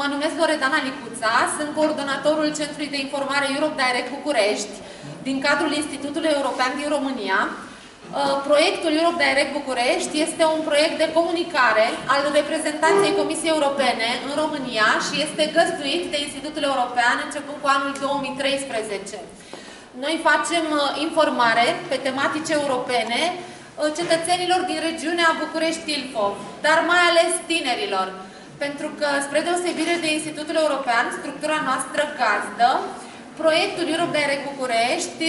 Mă numesc Loredana Licuța, sunt coordonatorul Centrului de Informare Europe Direct București, din cadrul Institutului European din România. Proiectul Europe Direct București este un proiect de comunicare al reprezentanței Comisiei Europene în România și este găzduit de Institutul European începând cu anul 2013. Noi facem informare pe tematice europene cetățenilor din regiunea București-Ilfov, dar mai ales tinerilor. Pentru că, spre deosebire de Institutul European, structura noastră gazdă, proiectul Europe Direct București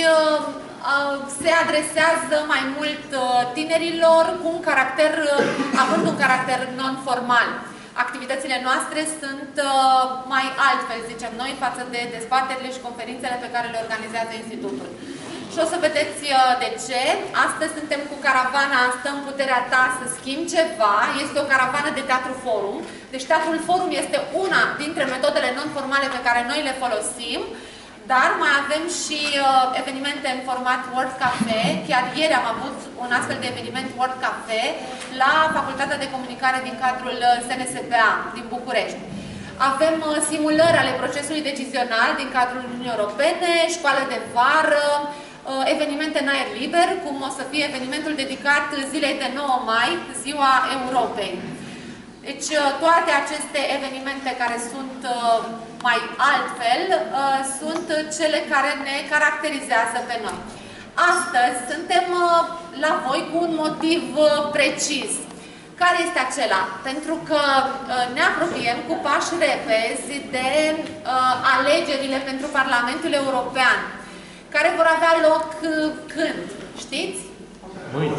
se adresează mai mult tinerilor cu un caracter, având un caracter non-formal. Activitățile noastre sunt mai altfel, zicem noi, față de dezbaterile și conferințele pe care le organizează Institutul. Și o să vedeți de ce. Astăzi suntem cu caravana Stă în puterea ta să schimbi ceva. Este o caravană de teatru forum. Deci teatrul forum este una dintre metodele non-formale pe care noi le folosim. Dar mai avem și evenimente în format World Cafe. Chiar ieri am avut un astfel de eveniment World Cafe la Facultatea de Comunicare din cadrul SNSPA din București. Avem simulări ale procesului decizional din cadrul Uniunii Europene, școală de vară, evenimente în aer liber, cum o să fie evenimentul dedicat zilei de 9 mai, Ziua Europei. Deci toate aceste evenimente care sunt mai altfel, sunt cele care ne caracterizează pe noi. Astăzi suntem la voi cu un motiv precis. Care este acela? Pentru că ne apropiem cu pași repezi de alegerile pentru Parlamentul European, care vor avea loc când? Știți? Mâine.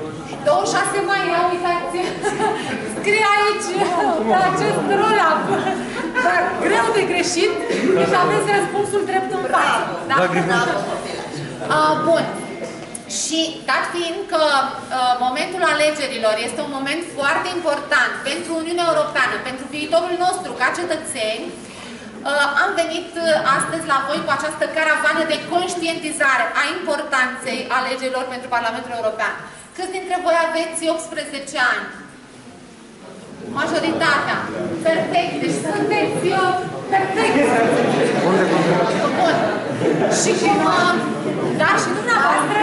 26 mai, uitați! Scrie aici, pe acest roll-up. Dar greu de greșit, deci aveți răspunsul drept în față. Da? Bun. Și dat fiind că momentul alegerilor este un moment foarte important pentru Uniunea Europeană, pentru viitorul nostru ca cetățeni, am venit astăzi la voi cu această caravană de conștientizare a importanței alegerilor pentru Parlamentul European. Câți dintre voi aveți 18 ani? Majoritatea. Perfect. Deci sunteți perfect. Bun. Și cum... Da, și dumneavoastră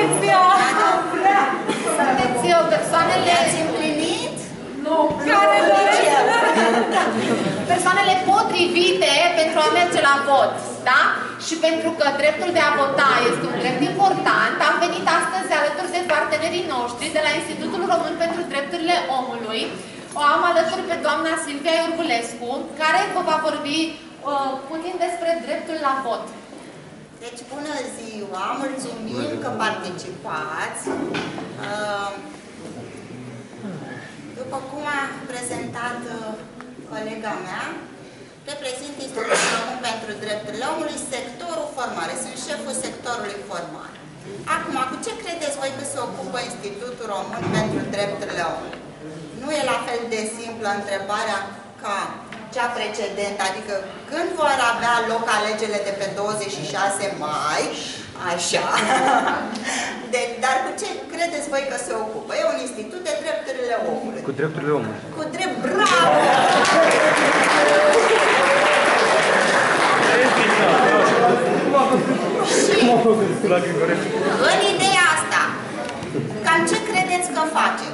sunteți persoanele... Ați împlinit? Nu. Care persoanele potrivite pentru a merge la vot. Da? Și pentru că dreptul de a vota este un drept important, am venit astăzi alături de partenerii noștri de la Institutul Român pentru Drepturile Omului. O am alături pe doamna Silvia Iorgulescu, care vă va vorbi puțin despre dreptul la vot. Deci, bună ziua! Mulțumim că participați! După cum a prezentat colega mea, reprezint Institutul Român pentru Drepturile Omului, sectorul formare. Sunt șeful sectorului formare. Acum, cu ce credeți voi că se ocupă Institutul Român pentru Drepturile Omului? Nu e la fel de simplă întrebarea ca cea precedentă, adică când vor avea loc alegerile de pe 26 mai, așa, dar cu ce credeți voi că se ocupă? E un institut de drepturile omului. Cu drepturile omului. Cu drept, bravo! Și în ideea asta, cam ce credeți că facem?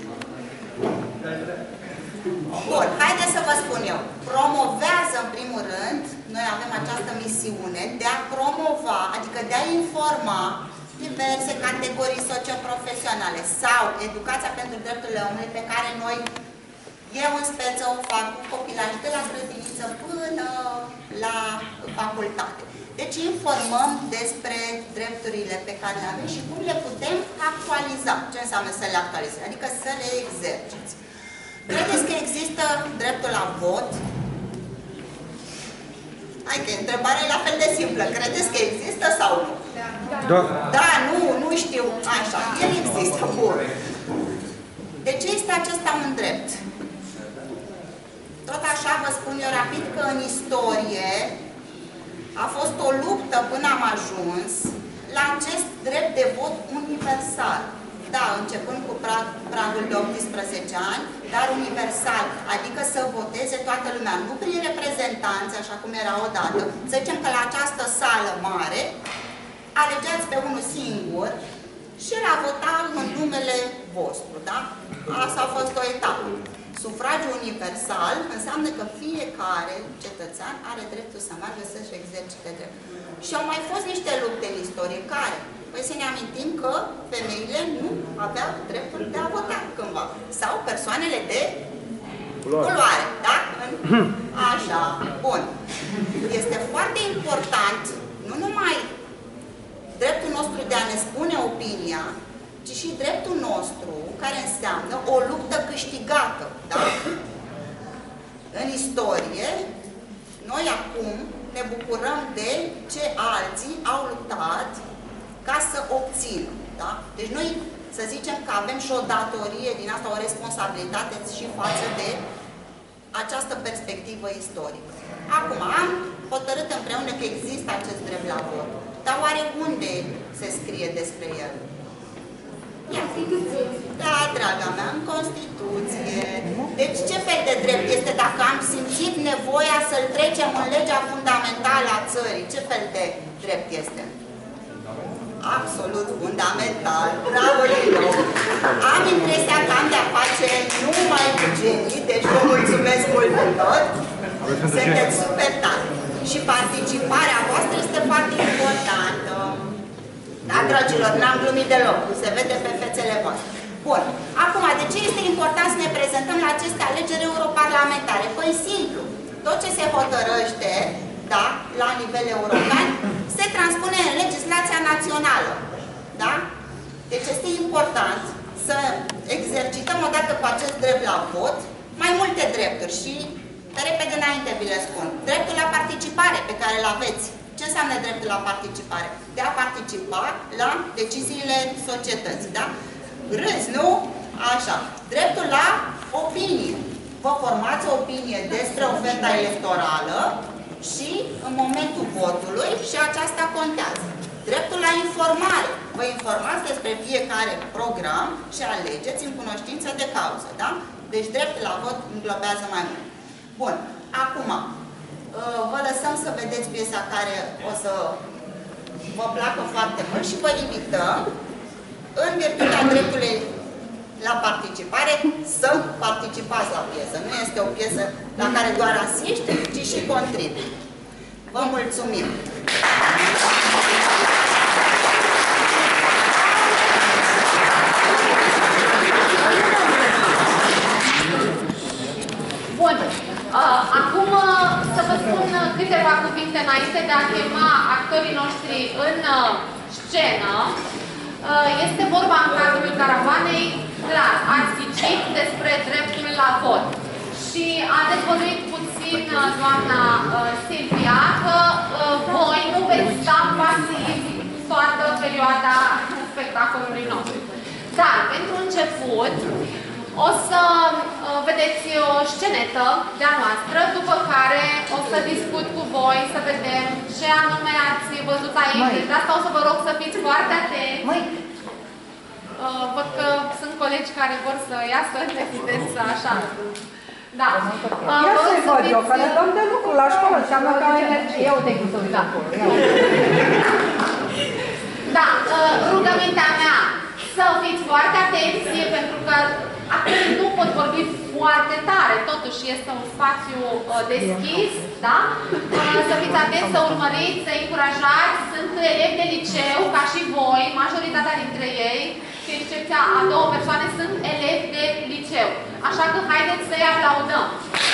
Bun, haideți să vă spun eu. Promovează, în primul rând, noi avem această misiune de a promova, adică de a informa diverse categorii socioprofesionale sau educația pentru drepturile omului pe care noi, eu în speță, o fac cu copilași de la grădiniță până la facultate. Deci informăm despre drepturile pe care le avem și cum le putem actualiza. Ce înseamnă să le actualizăm? Adică să le exerciți. Credeți că există dreptul la vot? Hai că întrebarea e la fel de simplă. Credeți că există sau nu? Da. Da, nu știu. Așa, el există. Bun. De ce este acesta un drept? Tot așa vă spun eu rapid că în istorie a fost o luptă până am ajuns la acest drept de vot universal. da, începând cu pragul de 18 ani, dar universal, adică să voteze toată lumea, nu prin reprezentanți, așa cum era odată. Să zicem că la această sală mare, alegeați pe unul singur și el a votat în numele vostru, da? Asta a fost o etapă. Sufragiul universal înseamnă că fiecare cetățean are dreptul să meargă să-și exercite dreptul. Și au mai fost niște lupte în istorie care, păi să ne amintim că femeile nu aveau dreptul de a vota cândva. Sau persoanele de culoare, da? Așa, bun. Este foarte important, nu numai dreptul nostru de a ne spune opinia, ci și dreptul nostru, care înseamnă o luptă câștigată, da? În istorie, noi acum ne bucurăm de ce alții au luptat ca să obțină, da? Deci noi, să zicem că avem și o datorie din asta, o responsabilitate și față de această perspectivă istorică. Acum, am hotărât împreună că există acest drept la vot, dar oare unde se scrie despre el? Da, draga mea, în Constituție. Deci ce fel de drept este dacă am simțit nevoia să-l trecem în legea fundamentală a țării? Ce fel de drept este? Absolut fundamental. Bravo, Lilo! Am impresia că am de-a face numai cu genii, deci vă mulțumesc mult de tot. Sunteți super tari. Și participarea voastră este foarte importantă. Da, dragilor, n-am glumit deloc. Se vede pe fețele voastre. Bun. Acum, de ce este important să ne prezentăm la aceste alegeri europarlamentare? Păi simplu. Tot ce se hotărăște, da, la nivel european, se transpune în legislația națională. Da? Deci este important să exercităm odată cu acest drept la vot mai multe drepturi și, pe repede înainte vi le spun, dreptul la participare pe care îl aveți. Ce înseamnă dreptul la participare? De a participa la deciziile societății, da? Râzi, nu? Așa. Dreptul la opinie. Vă formați o opinie despre oferta electorală și în momentul votului și aceasta contează. Dreptul la informare. Vă informați despre fiecare program și alegeți în cunoștință de cauză, da? Deci dreptul la vot înglobează mai mult. Bun. Acum, vă lăsăm să vedeți piesa care o să vă placă foarte mult și vă invităm, în virtutea dreptului la participare, să participați la piesă. Nu este o piesă la care doar asiști, ci și contribui. Vă mulțumim! Bun. Acum să vă spun câteva cuvinte înainte de a chema actorii noștri în scenă. Este vorba în cadrul caravanei, clar, ați ghicit despre dreptul la vot. Și a dezvăluit puțin doamna Silvia că voi nu veți sta pasivi toată perioada spectacolului nostru. Dar, pentru început, o să vedeți o scenetă de-a noastră, după care o să discut cu voi, să vedem ce anume ați văzut aici. De asta o să vă rog să fiți foarte atenți. Văd că sunt colegi care vor să iasă în evidență, așa. Da. Ia să-i văd eu, că ne dăm de lucru la școală, înseamnă că au energie. Eu te gustă, da. Da, rugămintea mea, să fiți foarte atenți, pentru că actorii nu pot vorbi foarte tare, totuși este un spațiu deschis, da? Să fiți atenți, să urmăriți, să încurajați, sunt elevi de liceu, ca și voi, majoritatea dintre ei, cu excepția a 2 persoane, sunt elevi de liceu. Așa că haideți să-i aplaudăm!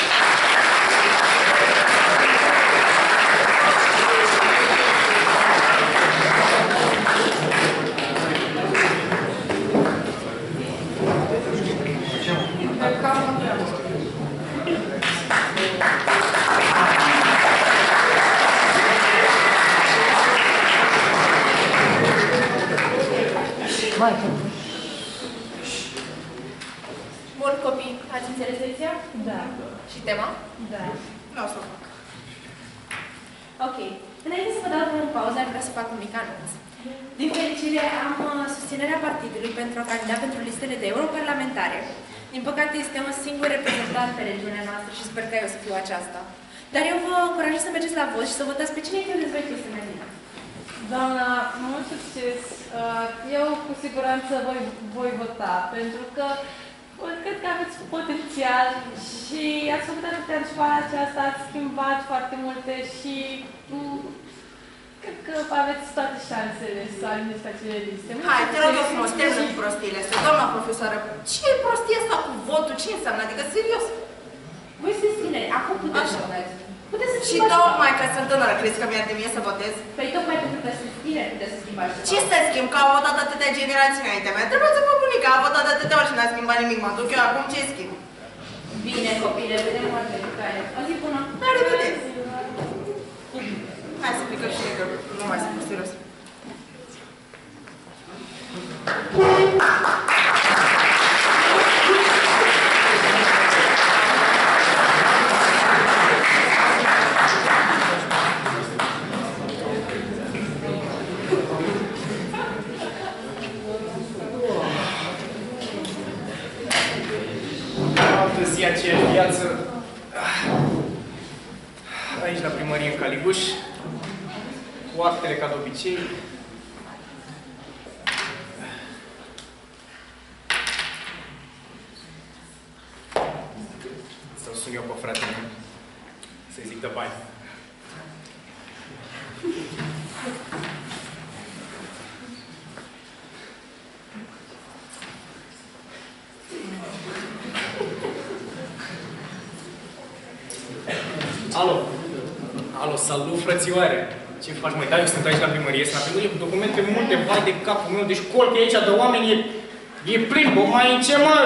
Bun, copii, ați înțeles lecția? Da. Și tema? Da. Nu o să o fac. Ok. Înainte să vă dau în pauză, aș vrea să fac un mic anunț. Din fericire, am susținerea partidului pentru a candida pentru listele de europarlamentare. Din păcate, este un singur reprezentant pe regiunea noastră și sper că eu să fiu aceasta. Dar eu vă încurajez să mergeți la vot și să votați pe cine credeți voi că este mai bine. Doamna, mult succes. Eu cu siguranță voi vota, pentru că cred că aveți potențial și ați făcut atâtea în școala aceasta, ați schimbat foarte multe și cred că aveți toate șansele să ajungeți acele liste. Hai, te rog eu frumos, termină cu prostiile astea. Doamna profesoară, ce e prostia asta cu votul? Ce înseamnă? Adică, serios? Voi sunteți tineri, acum puteți să votați. Puteți să schimbați. Și tocmai că sunt tânără, crezi că mi-ar de mie să votez? Păi tocmai pentru că sunt tineri, puteți să schimbați. Ce să schimb? Că au votat atâtea generații înaintea mea. Trebuie să vă bunica, a votat atâtea ori și n-a schimbat nimic. Mă duc eu acum, ce schimb? Bine, copile, vedem foarte care. O zi bună. La revedere! Hai să plicăm și că nu mai sunt serios. Altă zi, aceeași viață. Aici la primărie în Caliguș, cu actele ca de obicei. Să-l sun eu pe fratele meu, să-i zic de bani. Alo! Alo, salut, frățioare! Ce faci, măi? Da, eu sunt aici la primărie, sunt la primărie cu documente multe, vai de capul meu, deci colche aici de oameni, e plin, bă, mai în ce, mă?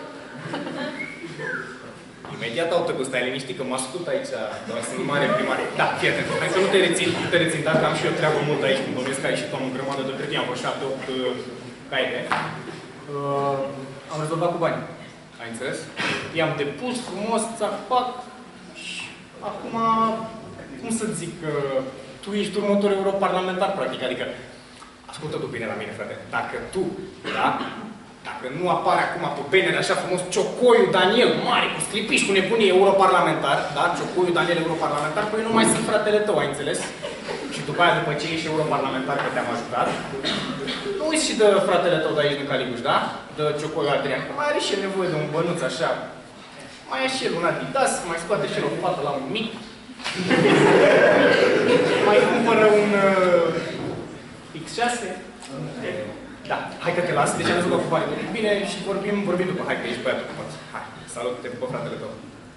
Imediat au tăcut, stai liniștit, că m-a scut aici, doar sunt mare primare. Da, fii atent, hai că nu te rețin, dacă am și eu treabă mult aici, când bănuiesc că ai și tu am o grămadă de hârtie, am vreo 7-8 caiete. Am rezolvat cu bani. Ai înțeles? I-am depus frumos, țac-pac. Acum, cum să zic, tu ești următorul europarlamentar, practic, adică, ascultă-tu bine la mine, frate, dacă tu, da, dacă nu apare acum pe banner așa frumos Ciocoiu Daniel, mare, cu sclipiși, cu nebunie, europarlamentar, da, Ciocoiu Daniel, europarlamentar, păi nu mai sunt fratele tău, ai înțeles? Și după aia, după ce ești europarlamentar, că te-am ajutat, nu uiți și de fratele tău de aici din Caliguș, da? De Ciocoiu Adrian, că mai are și el nevoie de un bănuț așa. Mai ia și el un Adidas, mai scoate și el o fată la un mic. Mai cumpără un X6. Da, hai că te las, deci am rezolvat cu banii. Bine, și vorbim după. Hai că ești băiatul cu față. Hai, salut, te pupă fratele tău.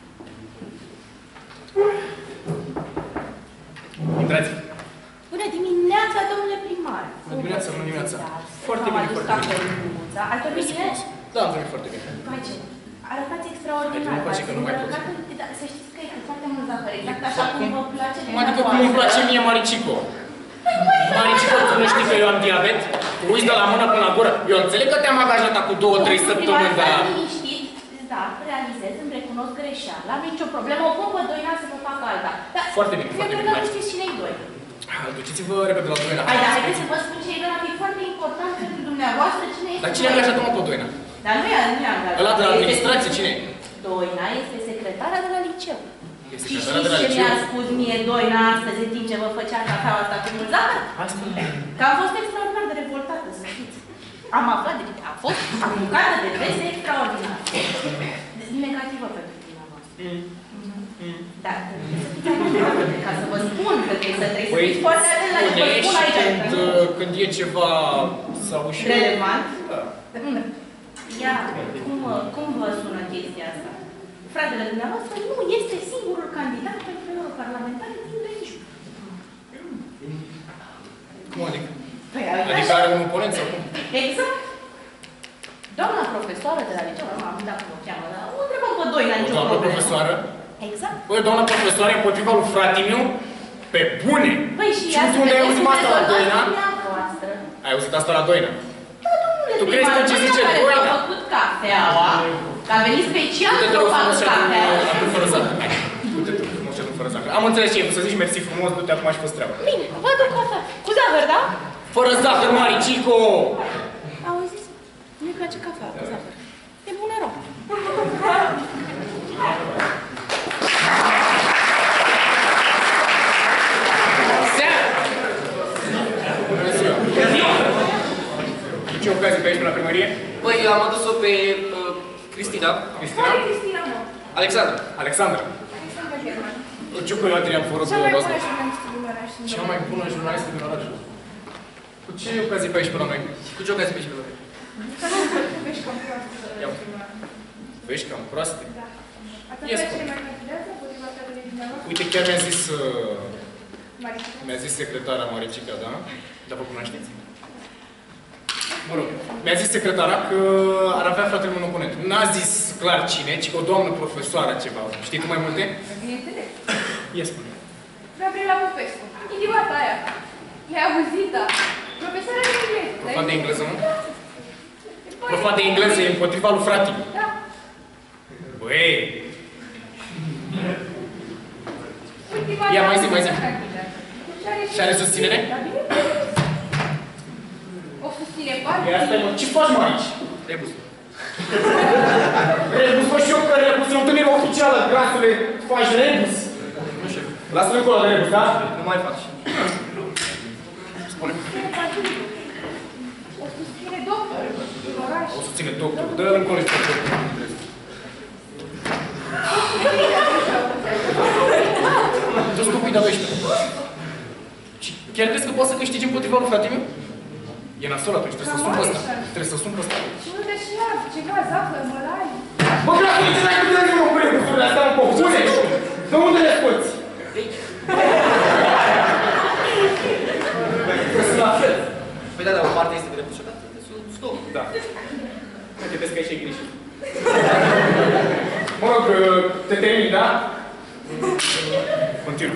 Intrați. Bună dimineața, domnule primar! Bună dimineața, bună dimineața. Foarte bine, foarte bine. Ai dormit bine? Da, am dormit foarte bine. Mai ce? Arătați extraordinar. Să știți că e cu foarte mult zahăr, exact așa cum vă place Cum adică cum îmi place mie Maricico? Maricico, tu nu știi că eu am diabet? Tu uiți de la mână până la gură. Eu înțeleg că te-am angajat acum 2-3 săptămâni, dar... liniștit, da, realizez, îmi recunosc greșeala, am nicio problemă, o pompă Doina să vă fac alta. Foarte bine, foarte bine. Eu cred că știți cine-i doi. Duceți-vă repede la Doina. Hai, dar haideți să vă spun ce e Doina, că e foarte important pentru dumneavoastră cine este. Dar cine a angajat-mă pe Doina? Dar nu e angajat. Ăla de la administrație, cine e? Doina este secretara de la liceu. Este și secretara de la știți ce liceu? mi-a spus mie Doina astăzi în timp ce vă făcea cafeaua asta cu mult zahăr? Hai spune. Că am fost extraordinar de revoltată, să știți. Am aflat de a fost aruncată de veste extraordinar. Negativă pentru dumneavoastră. Dar trebuie să fiți atent, ca să vă spun că trebuie să fiți foarte atent la ce vă spun aici. Când e ceva sau ușor... Relevant? Ia, cum vă sună chestia asta? Fratele dumneavoastră nu este singurul candidat pentru europarlamentar din regiune. Cum adică? Păi, adică are un oponent sau cum? Exact. Doamna profesoară de la liceu, nu am dat cum o cheamă, dar o întrebăm pe Doina, nicio doamna problemă. profesoară? Exact. Băi, doamna profesoară, împotriva lui fratimiu? Pe bune! Păi și ea tu unde ai auzit asta la Doina? Ai auzit asta la Doina? Tu crezi că ce zice Doina? Care v-a făcut cafeaua, că a venit special să vă facă cafeaua. Du-te frumos și fără zahăr. Am înțeles ce e, să zici mersi frumos, du-te acum și fă-ți treaba. Bine, vă duc cafea. Cu zahăr, da? Fără zahăr, Maricico! Auzi, nu-i place cafea cu zahăr. E bună rău. Ce ocazie pe aici, pe la primărie? Păi, am adus-o pe Cristina. Cristina? Care e Cristina, mă? Alexandra. Alexandra. Alexandra German. Ce culoare am fără Cea mai dumneavoastră? bună jurnalistă din oraș. Cea mai bună jurnalistă din oraș. Cu ce ocazie pe aici pe la noi? Cu ce ocazie pe aici pe la noi? Vești cam proastă. Vești cam proaste? Da. Ia Atâta spune. ce mai candidează împotriva cadrului dumneavoastră? Uite, chiar Maricica. mi-a zis secretara Maricica, da? Dar vă cunoașteți? Mă rog, mi-a zis secretara că ar avea fratele meu un oponent. N-a zis clar cine, ci o doamnă profesoară ceva. Știi tu mai multe? Bineînțeles. Ia spune. Gabriela Popescu. Idiota aia. Le-ai auzit-o. Profesoara de engleză. Profan de engleză, nu? Profan de engleză e împotriva lui frate. Da. Băi! Ultima Ia, mai zi, mai zi. Și are susținere? Da, bineînțeles. O susține foarte. Ia stai, mă, ce faci, mă, aici? Rebus. Rebus, mă, și eu că rebus, e o întâlnire oficială, grasule, faci rebus. Nu știu. Lasă-l încolo de rebus, da? Nu mai faci. Spune. O susține doctor. În oraș. O susține doctorul, dă-l încolo și pe doctor. Tu stupidă, vește. Chiar crezi că poți să câștigi împotriva lui frate meu? E nasol atunci, trebuie să sun pe ăsta. Trebuie să sun pe ăsta. Și nu te și ia ceva, zahăr, mălai. Bă, frate, ce n-ai putea să mă cu rebusurile astea în foc? Bune! De unde le scoți? Că sunt la fel. Păi da, dar o parte este de rebus și o parte de stop. Da. Uite, vezi că aici e greșit. Mă rog, te termin, da? Continuu.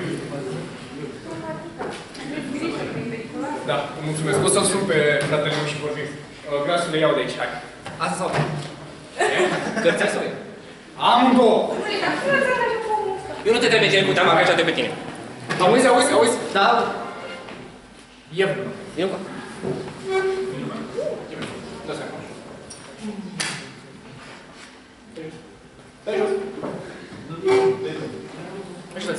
Da, mulțumesc. O să-l sun pe fratele meu și vorbim. Grasul le iau de aici, hai. Asta sau? Cărția sau e? Amândouă! Eu nu te trebuie ce puteam angajat de pe tine. Auzi, auzi, auzi? Da. E vreunul. E încă. Dă-ți acolo. Dă-i jos. Așteți.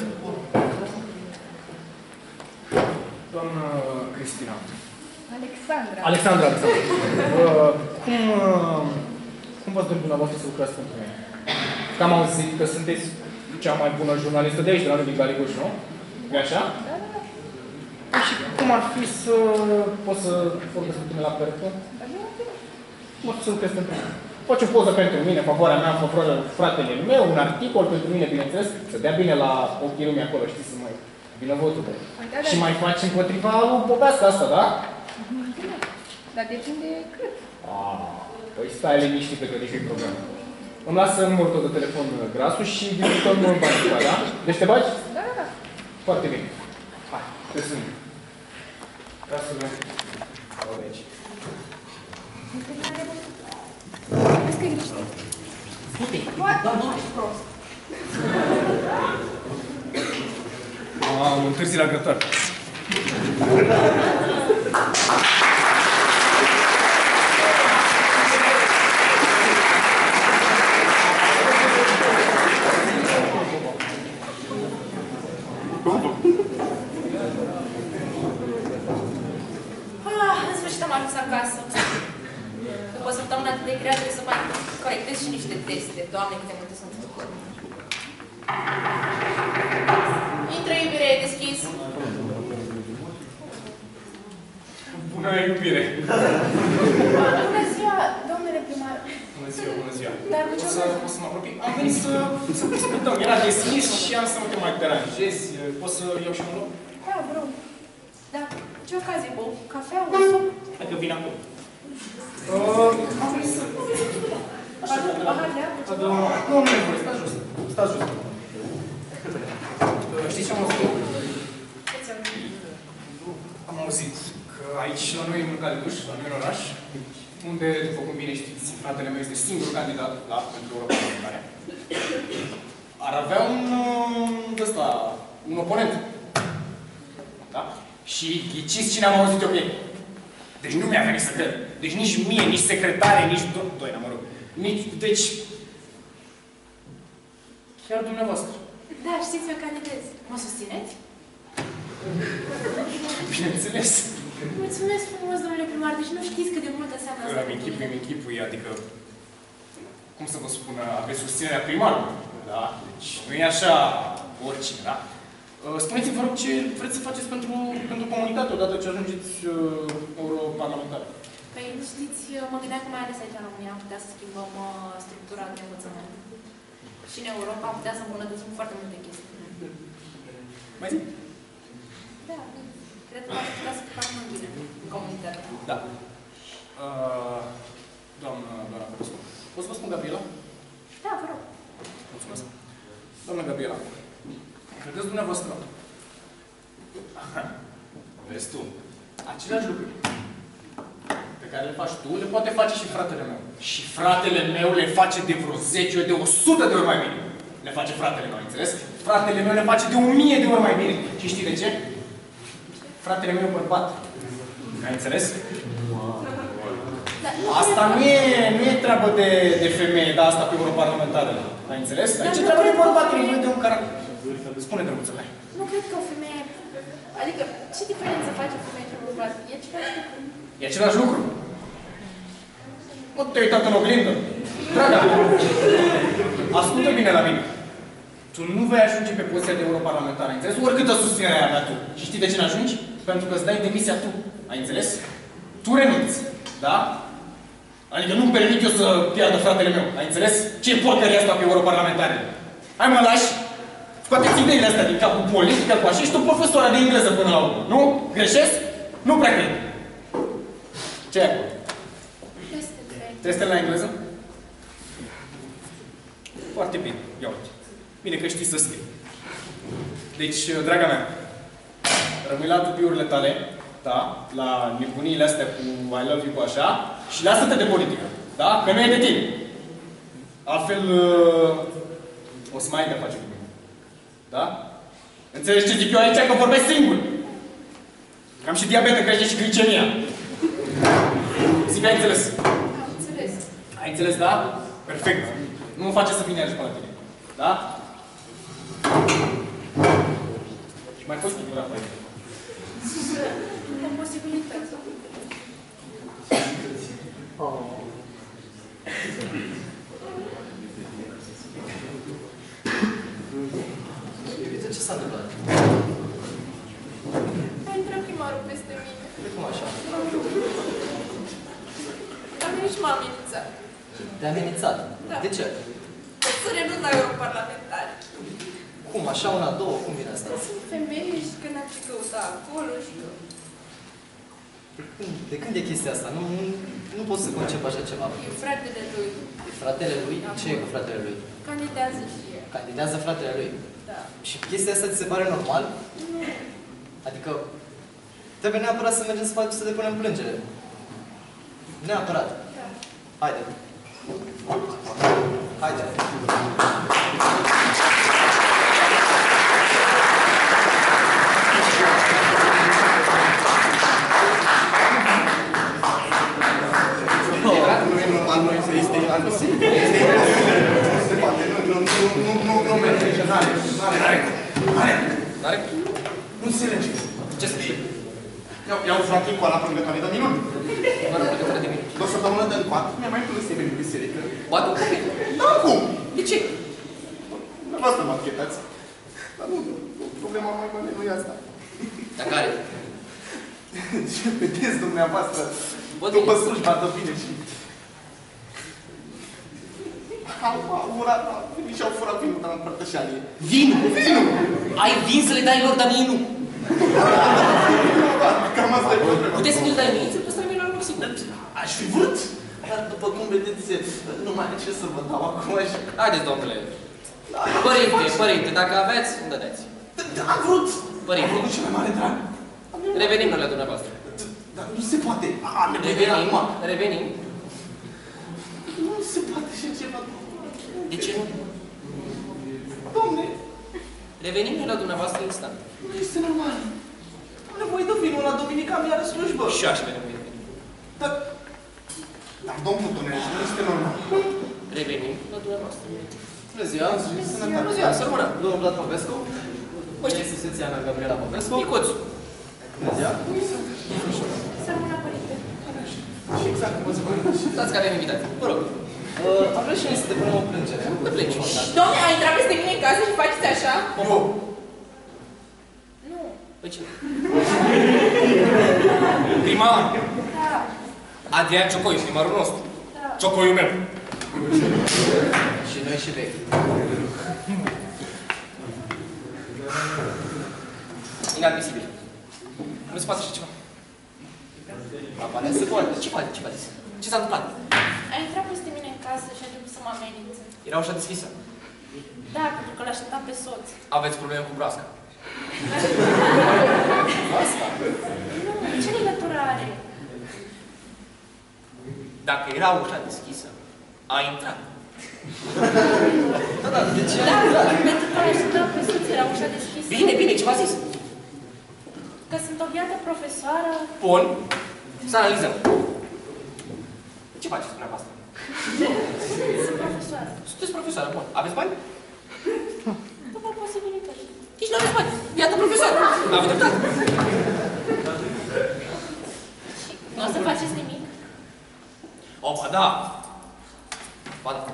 Doamna Cristina. Alexandra. Alexandra. Cum v-ați dorit dumneavoastră să lucrați pentru mine? Că am auzit că sunteți cea mai bună jurnalistă de aici, de la Râdic Gariguș, nu? E așa? Da, da, da. Și cum ar fi să pot să vorbesc cu tine la pereche? Mă să lucrez pentru mine. Faci o poză pentru mine, în favoarea mea, în favoarea fratele meu, un articol pentru mine, bineînțeles, să dea bine la ochii lumii acolo, știi, să mai vină votul tău. Da, da. Și mai faci împotriva lui Popească asta, da? Dar depinde cât. Păi stai liniștit pe că deși program. Îmi lasă numărul tău de telefon grasul și discutăm bani, da? Deci te bagi? Da, da, da. Foarte bine. Hai, te sun. Grasul meu. O, aici. Vezi că e greșit. Spune-i. Poate, ești prost. Am întârzi la grătar. În sfârșit am ajuns acasă. După o săptămână atât de grea, trebuie să mai corectez și niște teste. Doamne, câte multe sunt făcute. Intră, iubire, e deschis. Bună iubire! Bună ziua, domnule primar. Bună ziua, bună ziua. Dar cu ce O să mă apropii? Am venit să discutăm. Era deschis și am să nu te mai deranjezi. Poți să iau și un loc? Da, vreau. Da, ce ocazie, bă? Cafea, un suc? Hai că vin acum. Am venit să... Așa, un pahar de apă? Nu, nu e voie, stați jos. Stați jos. Știți ce am auzit? Am auzit că aici la noi în Caliduș, la noi în oraș, unde, după cum bine știți, fratele meu este singurul candidat la pentru Europarlamentare, ar avea un oponent. Da? Și ghiciți cine am auzit eu pe ei. Deci nu mi-a venit să cred. Deci nici mie, nici secretare, nici Doina, mă rog. Nici, deci... Chiar dumneavoastră. Da, știți, eu candidez. Mă susțineți? Bineînțeles. Mulțumesc frumos, domnule primar, deci nu știți cât de mult înseamnă asta. Îmi închipui, adică... Cum să vă spun, aveți susținerea primarului, da? Deci nu e așa oricine, da? Spuneți-mi, vă rog, ce vreți să faceți pentru comunitate odată ce ajungeți europarlamentar? Păi, știți, mă gândeam că mai ales aici în România am putea să schimbăm structura de învățământ. Și în Europa am putea să îmbunătățim foarte multe chestii. Mai zi? Da, cred că am putea să facem în bine în comunitate. Da. Doamna Părăscu, pot să vă spun Gabriela? Da, vă rog. Mulțumesc. Doamna Gabriela, credeți dumneavoastră? Vezi tu, aceleași lucruri pe care le faci tu, le poate face și fratele meu. Și fratele meu le face de vreo 10 ori, de 100 de ori mai bine. Le face fratele meu, înțeles? Fratele meu le face de 1000 de ori mai bine. Și știi de ce? Fratele meu e bărbat. Ai înțeles? Asta nu e treabă de femeie, dar asta pe europarlamentară. Ai înțeles? Aici e treabă de bărbat, e de un caracter. Spune, drăguță, hai. Nu cred că o femeie... Adică, ce diferență face o femeie și un bărbat? E același lucru. E același lucru. Nu te-ai uitat în oglindă. Draga, ascultă bine la mine. Tu nu vei ajunge pe poziția de europarlamentar, ai înțeles? Oricâtă susținerea ai avea tu. Și știi de ce n-ajungi? Pentru că îți dai demisia tu. Ai înțeles? Tu renunți. Da? Adică nu-mi permit eu să piardă fratele meu. Ai înțeles? Ce porcărie asta pe europarlamentare? Hai mă lași? Scoateți ideile astea din capul politic, cu așa, ești o profesoară de engleză până la urmă. Nu? Greșesc? Nu prea cred. Ce ai acolo? Testele la engleză? Foarte bine. Ia uite. Bine că știi să scrii. Deci, draga mea, rămâi la dubiurile tale, da? La nebuniile astea cu I love you, cu așa, și lasă-te de politică. Da? Că nu e de tine. Altfel, o să mai ai de face cu mine. Da? Înțelegi ce zic eu aici? Că vorbesc singur. Am și diabet, crește și glicemia. Zic că ai înțeles. Am înțeles. Ai înțeles, da? Perfect. Nu mă face să vin iarăși pe la tine. Da? Și mai poți figura pe aici. Am posibilitate. Uite ce s-a întâmplat. A intrat primarul peste mine. Cum așa? Am venit și m-a amenințat. Te-a amenințat? Da. De ce? Să renunț la europarlamentari. Cum? Așa, una, două? Cum vine asta? Sunt femeie și că n-am ce căuta acolo și că... De când e chestia asta? Nu pot să concep așa ceva. E fratele lui. E fratele lui? Ce e cu fratele lui? Candidează și el. Candidează fratele lui? Da. Și chestia asta ți se pare normal? Nu. Adică trebuie neapărat să mergem să depunem plângere. Neapărat. Da. Haide. Haide. Nu e normal, noi să este antisit. Nu se poate, nu merge, n-are. Nu înțelege. Ce scrie? Iau fratin cu ala prăgătoare de minuni. De o săptămână de încoat, mi-a mai plâns nimeni în biserică. Bate un copil? Da, cum? De ce? Dumneavoastră mă achetați. Dar nu, problema mai mare nu e asta. Dar care? Ce vedeți dumneavoastră după slujba de bine și... Au furat, și-au furat vinul de la împărtășanie. Vinul? Vinul! Ai vin să le dai lor, dar mie nu. Cam asta e problema. Puteți să nu-l dai mie? Ți-l păstrăm mie la loc, sigur. Aș fi vrut. Dar după cum vedeți, nu mai am ce să vă dau acum și... Haideți, domnule. Părinte, dacă aveți, îmi dădeți. Am vrut! Părinte. Am făcut cel mai mare drag. Revenim noi la dumneavoastră. Dar nu se poate. Am nevoie de acum. Revenim. Nu se poate așa ceva. De ce nu? Domne, Revenim noi la dumneavoastră instant. nu este normal. Am nevoie de vinul la duminica mea de slujbă. Și așa avem nevoie de vin. Dar domnul Tuneș, nu este normal. Revenim la dumneavoastră. Bună ziua! Bună ziua! Să rămână! Domnul Vlad Popescu. Mă știți soția Ana Gabriela Popescu. Micuț! Bună ziua! Să rămână, părinte. Exact, cum să vă Stați că avem invitații. Vă rog. Am vrea și noi să depunem o plângere. Nu plângi. Doamne, a intrat peste mine în casă și faceți așa? Eu! Nu. Păi cine? Primar! Da. Adrian Ciocoiu, primarul nostru. Da. Ciocoiul meu. Și noi și vei. Inadmisibil. Nu se poate așa ceva. Apare se poate. Ce faci? Ce faci? Ce s-a întâmplat? A intrat peste mine în casă și a început să mă amenințe. Era ușa deschisă. Da, pentru că l-așteptam pe soț. Aveți probleme cu broasca. Asta? Nu, ce legătură are? Dacă era ușa deschisă, a intrat. Da, de ce? Da, pentru că l-așteptam pe soț, era ușa deschisă. Bine, bine, ce v-a zis? Că sunt o biată profesoară. Bun. Să analizăm. Ce faceți dumneavoastră? Sunt profesoară. Sunteți profesoară, bun. Aveți bani? După posibilități. Nici nu aveți bani. Iată profesoară. Aveți dreptate. Și nu o să faceți nimic? O, ba da. Ba da.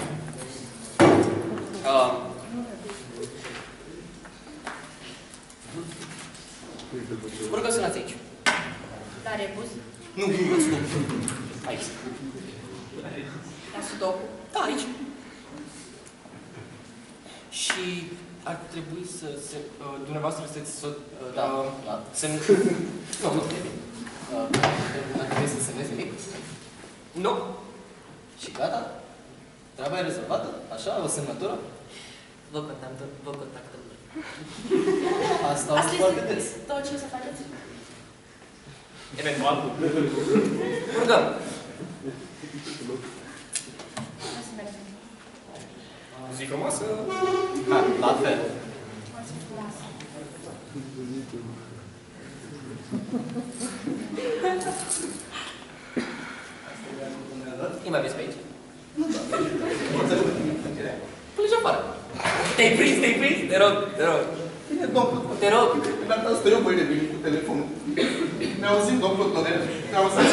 Vă rog să aici. La rebus? Nu, nu, nu. Aici. La sudoku? Da, aici. Și ar trebui să se... dumneavoastră sunteți să... da, da. Să... Nu, nu trebuie. Ar trebui să semnezi nimic? Nu. Și gata? Treaba e rezolvată? Așa, o semnătură? Vă contactăm. Asta o foarte des. Tot ce o să faceți? Eventual. Rugăm. Să mergem. Zi frumoasă. La fel. Zi frumoasă. Nu mai vezi pe aici? Nu, da. Pleci afară. Te-ai prins, te-ai prins? Te rog, te rog. Bine, domnul. Te rog. Dar asta eu voi reveni cu telefonul. Mi-au zis, domnul Tonel, mi-au zis.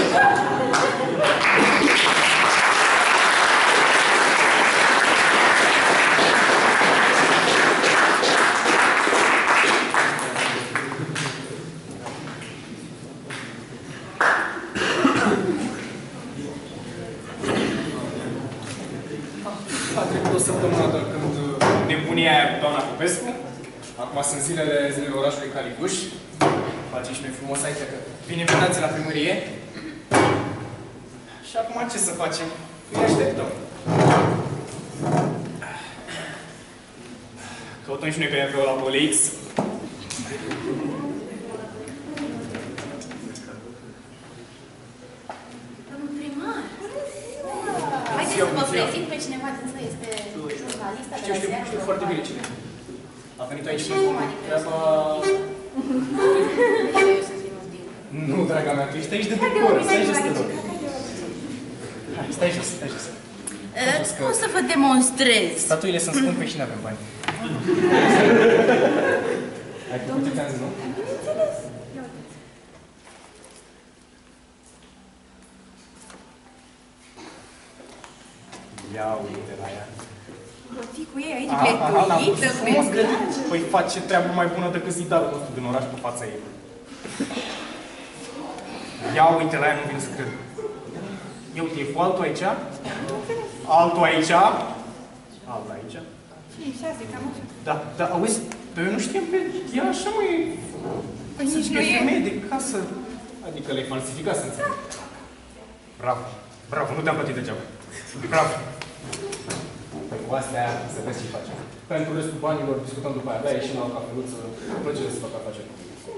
A trecut o săptămână de când nebunia aia cu doamna Popescu. Acum sunt zilele orașului Caliguș. Face și noi frumos aici, că vine invitații la primărie. Și acum ce să facem? Îi așteptăm. Căutăm și noi pe MVO la PolX. Domnul primar! Haideți să vă prezint pe cineva din să este jurnalista de la ziarul. Știu foarte bine cine. A venit aici pe treaba... Nu, draga mea, tu ești aici de decor. Stai jos, te rog. Hai, stai jos, stai jos. Cum să vă demonstrez? Statuile sunt scumpe și n-avem bani. Ai făcut ce ți-am zis, nu? Bineînțeles. Ia uite la ea. Roticul ei aici, gletuită, cu Păi face treabă mai bună decât zidarul nostru din oraș pe fața ei. Ia uite la ea, nu vine să cred. Ia uite, e cu altul aici? Altul aici? Altul aici? 5-6, cam așa. Da, da, auzi, dar eu nu știam că ea așa mai... Păi nici nu e. femeie de casă. Adică le-ai falsificat, să înțeleg. Bravo, bravo, nu te-am plătit degeaba. Bravo. Păi cu astea să vezi ce facem. Pentru restul banilor discutăm după aia. Da, ieșim la o cafeluță, plăcere să fac afaceri.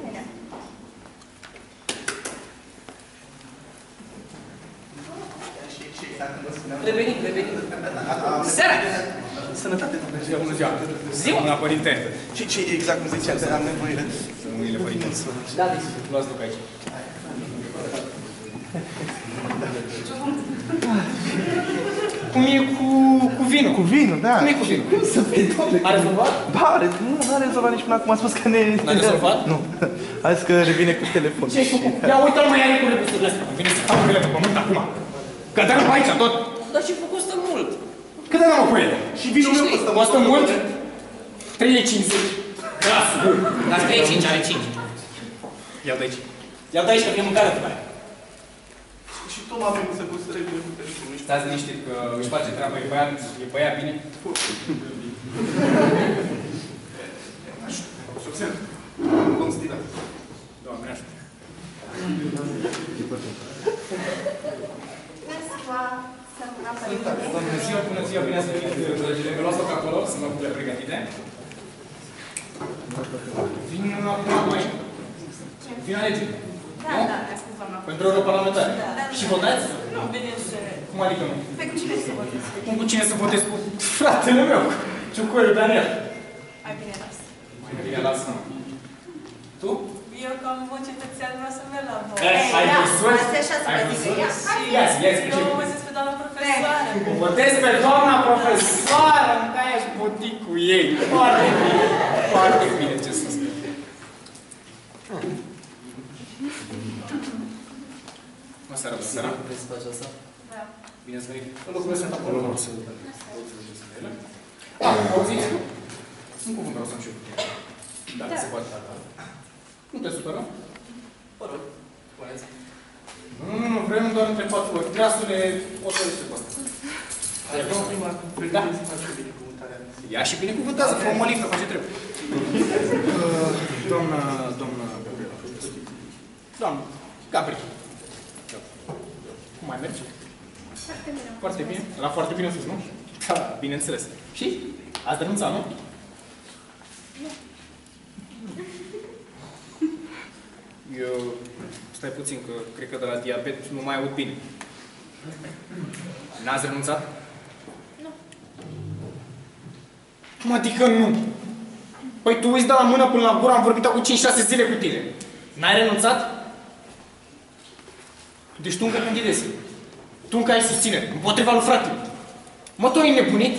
Revenim. Seara! Sănătate, bună ziua, bună ziua. Ziua, la părinte. Ce exact cum ziceam, am nevoie de... Să mâinile părinte. Da, luați după aici. Cum e cu vinul? Cu vinul, da. Cum e cu vinul? Cum să fie, doamne? A rezolvat? Da, nu a rezolvat nici până acum. A spus că ne... N-a rezolvat? Nu. A zis că revine cu telefon. Ce ai făcut? Ia uite-l mai are cu rebusturile astea. Vine să fac ele pe pământ acum. Că dăm pe aici tot. Dar ce făcut costă mult? Cât de n-am cu ele? Și vinul meu costă mult? 3,50. Grasul. Dar 3,5, are 5. Ia-l de aici. Ia-l de aici că fie mâncare după aia. Și tot m-a venit să pot să revine cu telefonul. Stați liniștit că își face treaba, e băiat bine. Subțin. Bun stilat. Doamne, așa. Bună ziua, bine ați venit, dragile. Vă luați-o pe acolo, sunt locurile pregătite. Vin acum mai. Vin alegeri. Da, da, mi-a spus doamna. Pentru europarlamentare. Și votați? Nu, bineînțeles. Cum adică nu? Păi cu cine să votezi? Cum cu cine să votez? Cu fratele meu, Ciucoiu Daniel. Mai bine lasă. Mai bine lasă. Tu? Eu, ca un bun cetățean, vreau să merg la vot. Ai văzut? Ai văzut? Ia-ți, Eu votez pe doamna profesoară. Votez pe doamna profesoară, în care aș voti cu ei. Foarte bine. Foarte bine, ce să spun. Bună seara, bună seara. Vrei să faci asta? Da. Bine ați venit. Lucrurile sunt acolo. Auziți? Un cuvânt vreau să-mi știu cu tine. Dacă se poate. Nu te supără? Vă rog, spuneți. Nu, vrem doar între 4 ori. Grasule, o să riște cu asta. Da. Ia și binecuvântează, fă o mălifă, face trebuie. Doamna Gabriel. Cum mai mergi? Foarte bine. Foarte bine. Era foarte bine sus, nu? Da, bineînțeles. Și? Ați renunțat, nu? Nu. Eu... Stai puțin, că cred că de la diabet nu mai aud bine. N-ați renunțat? Nu. Cum adică nu? Păi tu uiți de la mână până la gură, am vorbit acum 5-6 zile cu tine. N-ai renunțat? Deci tu încă candidezi. Tu încă ai susținere, împotriva lui frate. Mă, tu ai nebunit?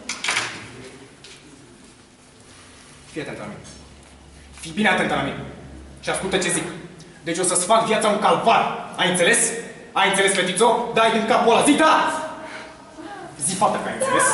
Fii atent la mine. Fii bine atent la mine. Și ascultă ce zic. Deci o să-ți fac viața un calvar. Ai înțeles? Ai înțeles, fetițo? Dai din capul ăla. Zi, da! Zi, fată, că ai înțeles?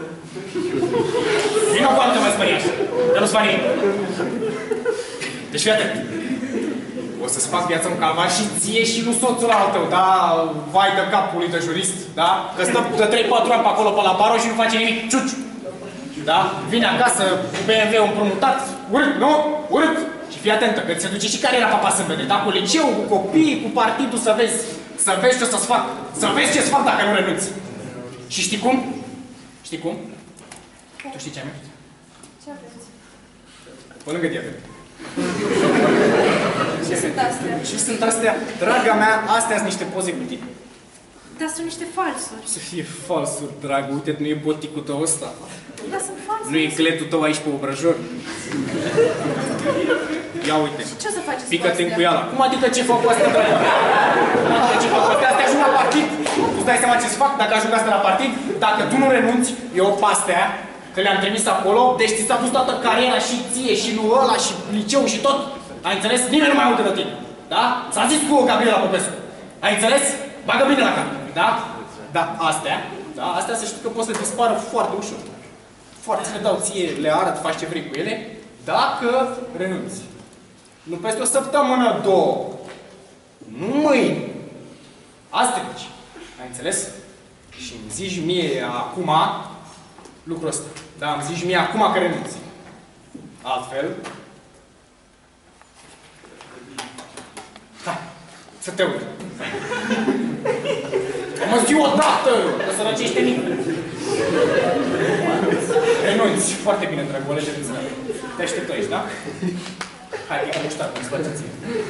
Vino cu altă mai spăriaș. Că nu-ți fac nimic. Deci fii atent. O să-ți fac viața un calvar și ție și lui soțul al tău, da? Vai de capul lui de jurist, da? Că stă de 3-4 ani pe acolo pe la baro și nu face nimic. Ciuci! Da? Vine acasă cu BMW împrumutat. Urât, nu? Urât! Și fii atentă, că ți se duce și cariera papa sâmbete, da? Cu liceu, cu copii, cu partidul, să vezi. Să vezi ce o să-ți fac. Să vezi ce-ți fac dacă nu renunți. Și știi cum? Știi cum? Tu știi ce am eu? Ce aveți? Pe lângă diabet. Ce sunt astea? Ce sunt astea? Draga mea, astea sunt niște poze cu tine. Dar sunt niște falsuri. Să fie falsuri, dragă. Uite, nu e boticul tău ăsta. Dar sunt falsuri. Nu e cletul tău aici pe obrăjor. Ia uite. Ce o să faceți? Pică-te în cuiala. Cum adică ce fac cu astea, dragă? Cum adică ce fac cu astea? Astea ajung la partid. Tu-ți dai seama ce-ți fac dacă ajung astea la partid? Dacă tu nu renunți, eu pe astea, că le-am trimis acolo, deci ți s-a dus toată cariera și ție, și lui ăla, și liceu, și tot. Ai înțeles? Nimeni nu mai aude de tine. Da? S-a zis cu Gabriela Popescu. Ai înțeles? Bagă bine la cap. Da? Da, astea. Da, astea să știi că poți să dispară foarte ușor. Foarte ți le dau ție, le arăt, faci ce vrei cu ele, dacă renunți. Nu peste o săptămână, două. Nu mâine. Azi te duci. Ai înțeles? Și îmi zici mie acum lucrul ăsta. Da, îmi zici mie acum că renunți. Altfel... Hai, să te uit. Mă zi odată, că sărăcește mic. Renunți. Foarte bine, dragule, de zi. Te aștept aici, da? Hai, pică muștar, cum-ți place ție.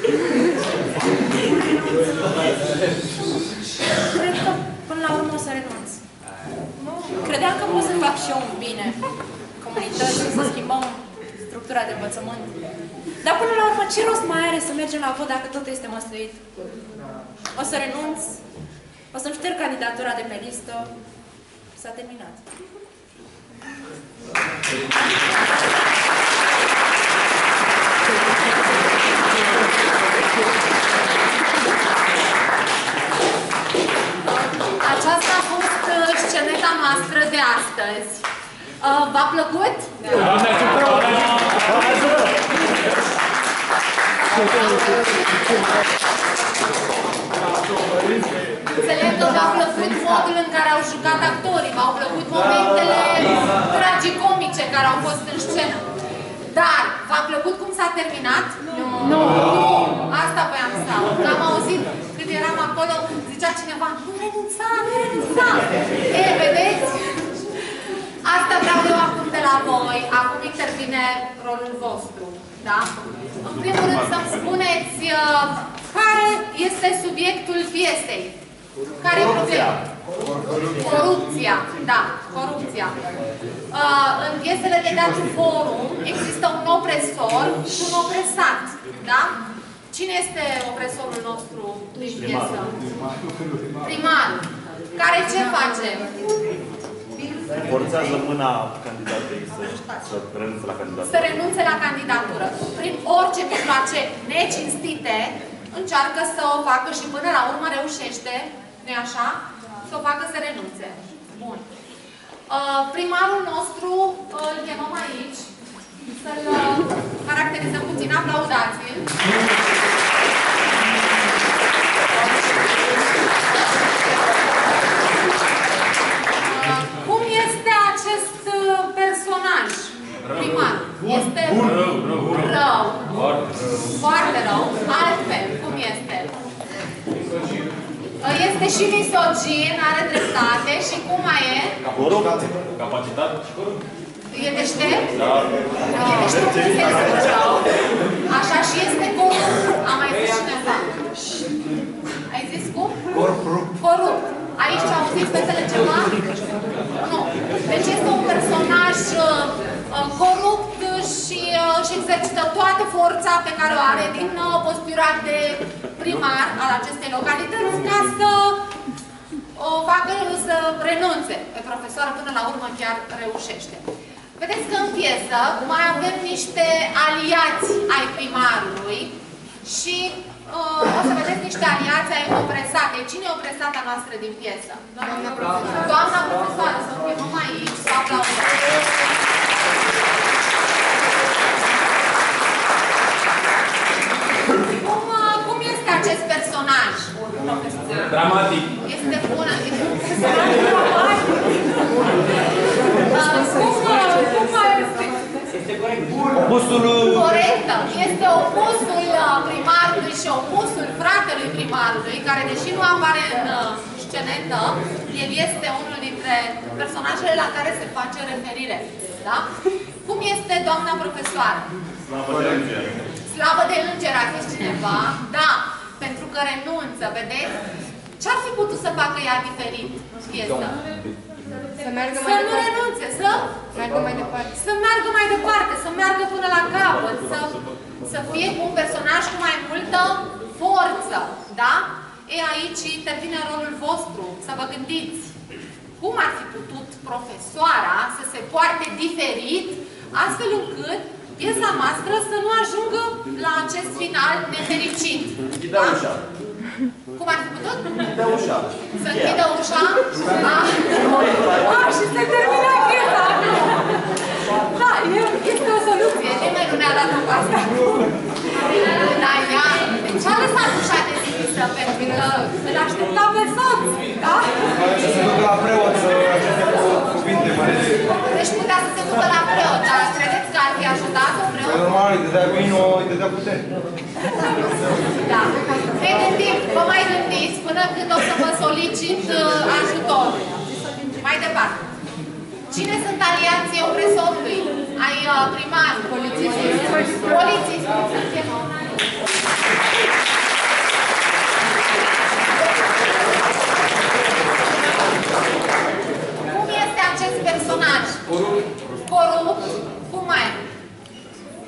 Cred că până la urmă o să renunț. Credeam că pot să fac și eu un bine comunității, să schimbăm structura de învățământ. Dar până la urmă, ce rost mai are să mergem la vot dacă totul este măsluit? O să renunț, o să-mi șterg candidatura de pe listă, s-a terminat. Aceasta a fost sceneta noastră de astăzi. V-a plăcut? Înțeleg că v-a plăcut modul în care au jucat actorii, v-au plăcut momentele tragicomice care au fost în scenă. Dar, v-a plăcut cum s-a terminat? Nu. Asta voiam să aud. Am auzit când eram acolo, zicea cineva, nu renunța, nu renunța. E, vedeți? Asta vreau eu acum de la voi. Acum intervine rolul vostru. Da? În primul rând să-mi spuneți care este subiectul piesei. Care e problema? Corupția. Da, corupția. În piesele de teatru Forum există un opresor și un opresat. Da? Cine este opresorul nostru din piesă? Primarul. Care ce face? Forțează mâna candidatei să renunțe la candidatură. Să renunțe la candidatură. Prin orice mijloace necinstite, încearcă să o facă și până la urmă reușește, nu-i așa? Să o facă să renunțe. Bun. Primarul nostru îl chemăm aici, să-l caracterizăm puțin, aplaudați-l. Cum este acest personaj, primar? Este rău. Foarte rău. Altfel, cum este? Este și misogin, are dreptate și cum mai e? Capacitate și corupt. E deștept? Da. E deștept în sensul rău. Așa și este corupt. Am mai zis cineva. Ai zis cum? Corupt. Aici auziți fetele ceva? Nu. Deci este un personaj corupt și își exercită toată forța pe care o are din postura de primar al acestei localități ca să o facă să renunțe pe profesoară, până la urmă chiar reușește. Vedeți că în piesă mai avem niște aliați ai primarului și o să vedeți niște aliați ai opresate. Cine e opresata noastră din piesă? Doamna profesoară. Doamna profesoară, să o chemăm aici, să aplaudăm. Cum este acest personaj? Dramatic. Este bună. Este un personaj dramatic. Este corect. Opusul... Corectă. Este opusul primarului și opusul fratelui primarului, care deși nu apare în scenetă, el este unul dintre personajele la care se face referire. Da? Cum este doamna profesoară? Slavă de înger. Slavă de înger, a zis cineva. Da, pentru că renunță, vedeți? Ce-ar fi putut să facă ea diferit în piesă? Să meargă mai departe. Să nu renunțe, să meargă mai departe. Să meargă mai departe, să meargă până la capăt, să fie un personaj cu mai multă forță, da? E aici intervine rolul vostru, să vă gândiți cum ar fi putut profesoara să se poarte diferit, astfel încât piesa noastră să nu ajungă la acest final nefericit. Închide ușa. Cum ar fi putut? Închide ușa. Să închidă ușa? Și se termina piesa. Da, este o soluție. Nimeni nu ne-a dat cu asta. Da, ea, deci a lăsat ușa deschisă, pentru că îl aștepta pe soț, da? Să se ducă la preot să ajute cu cuvinte mai. Deci putea să se ducă la preot, dar credeți că ar fi ajutat-o preot? Normal, îi dădea vino, îi dădea putere. Da. Ne gândim, vă mai gândiți până când o să vă solicit ajutor. Mai departe. Cine sunt aliații opresorului? Ai primarul? Polițistul. Polițistul. Să-l chemăm. Cum este acest personaj? Corupt. Cum mai?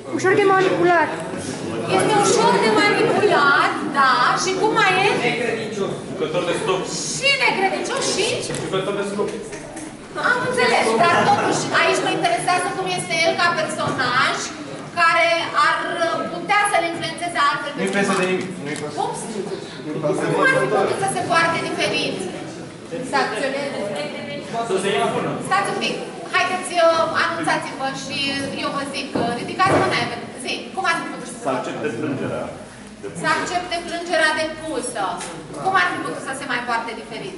Exact. Este ușor de manipulat, da, și cum mai e? Necredincios. Jucător de stop. Și necredincios și? Jucător de stop. Am înțeles, dar totuși aici mă interesează cum este el ca personaj care ar putea să-l influențeze altfel pe Nu-i presă de nimic. Cum? Cum ar fi putut să se poarte diferit? Să acționeze? Să se impună. Stați un pic. Haideți, anunțați-vă și eu vă zic, ridicați mâna, zi, cum ar fi putut să se poarte? Să accepte plângerea. Să accepte plângerea depusă. Cum ar fi putut să se mai poarte diferit?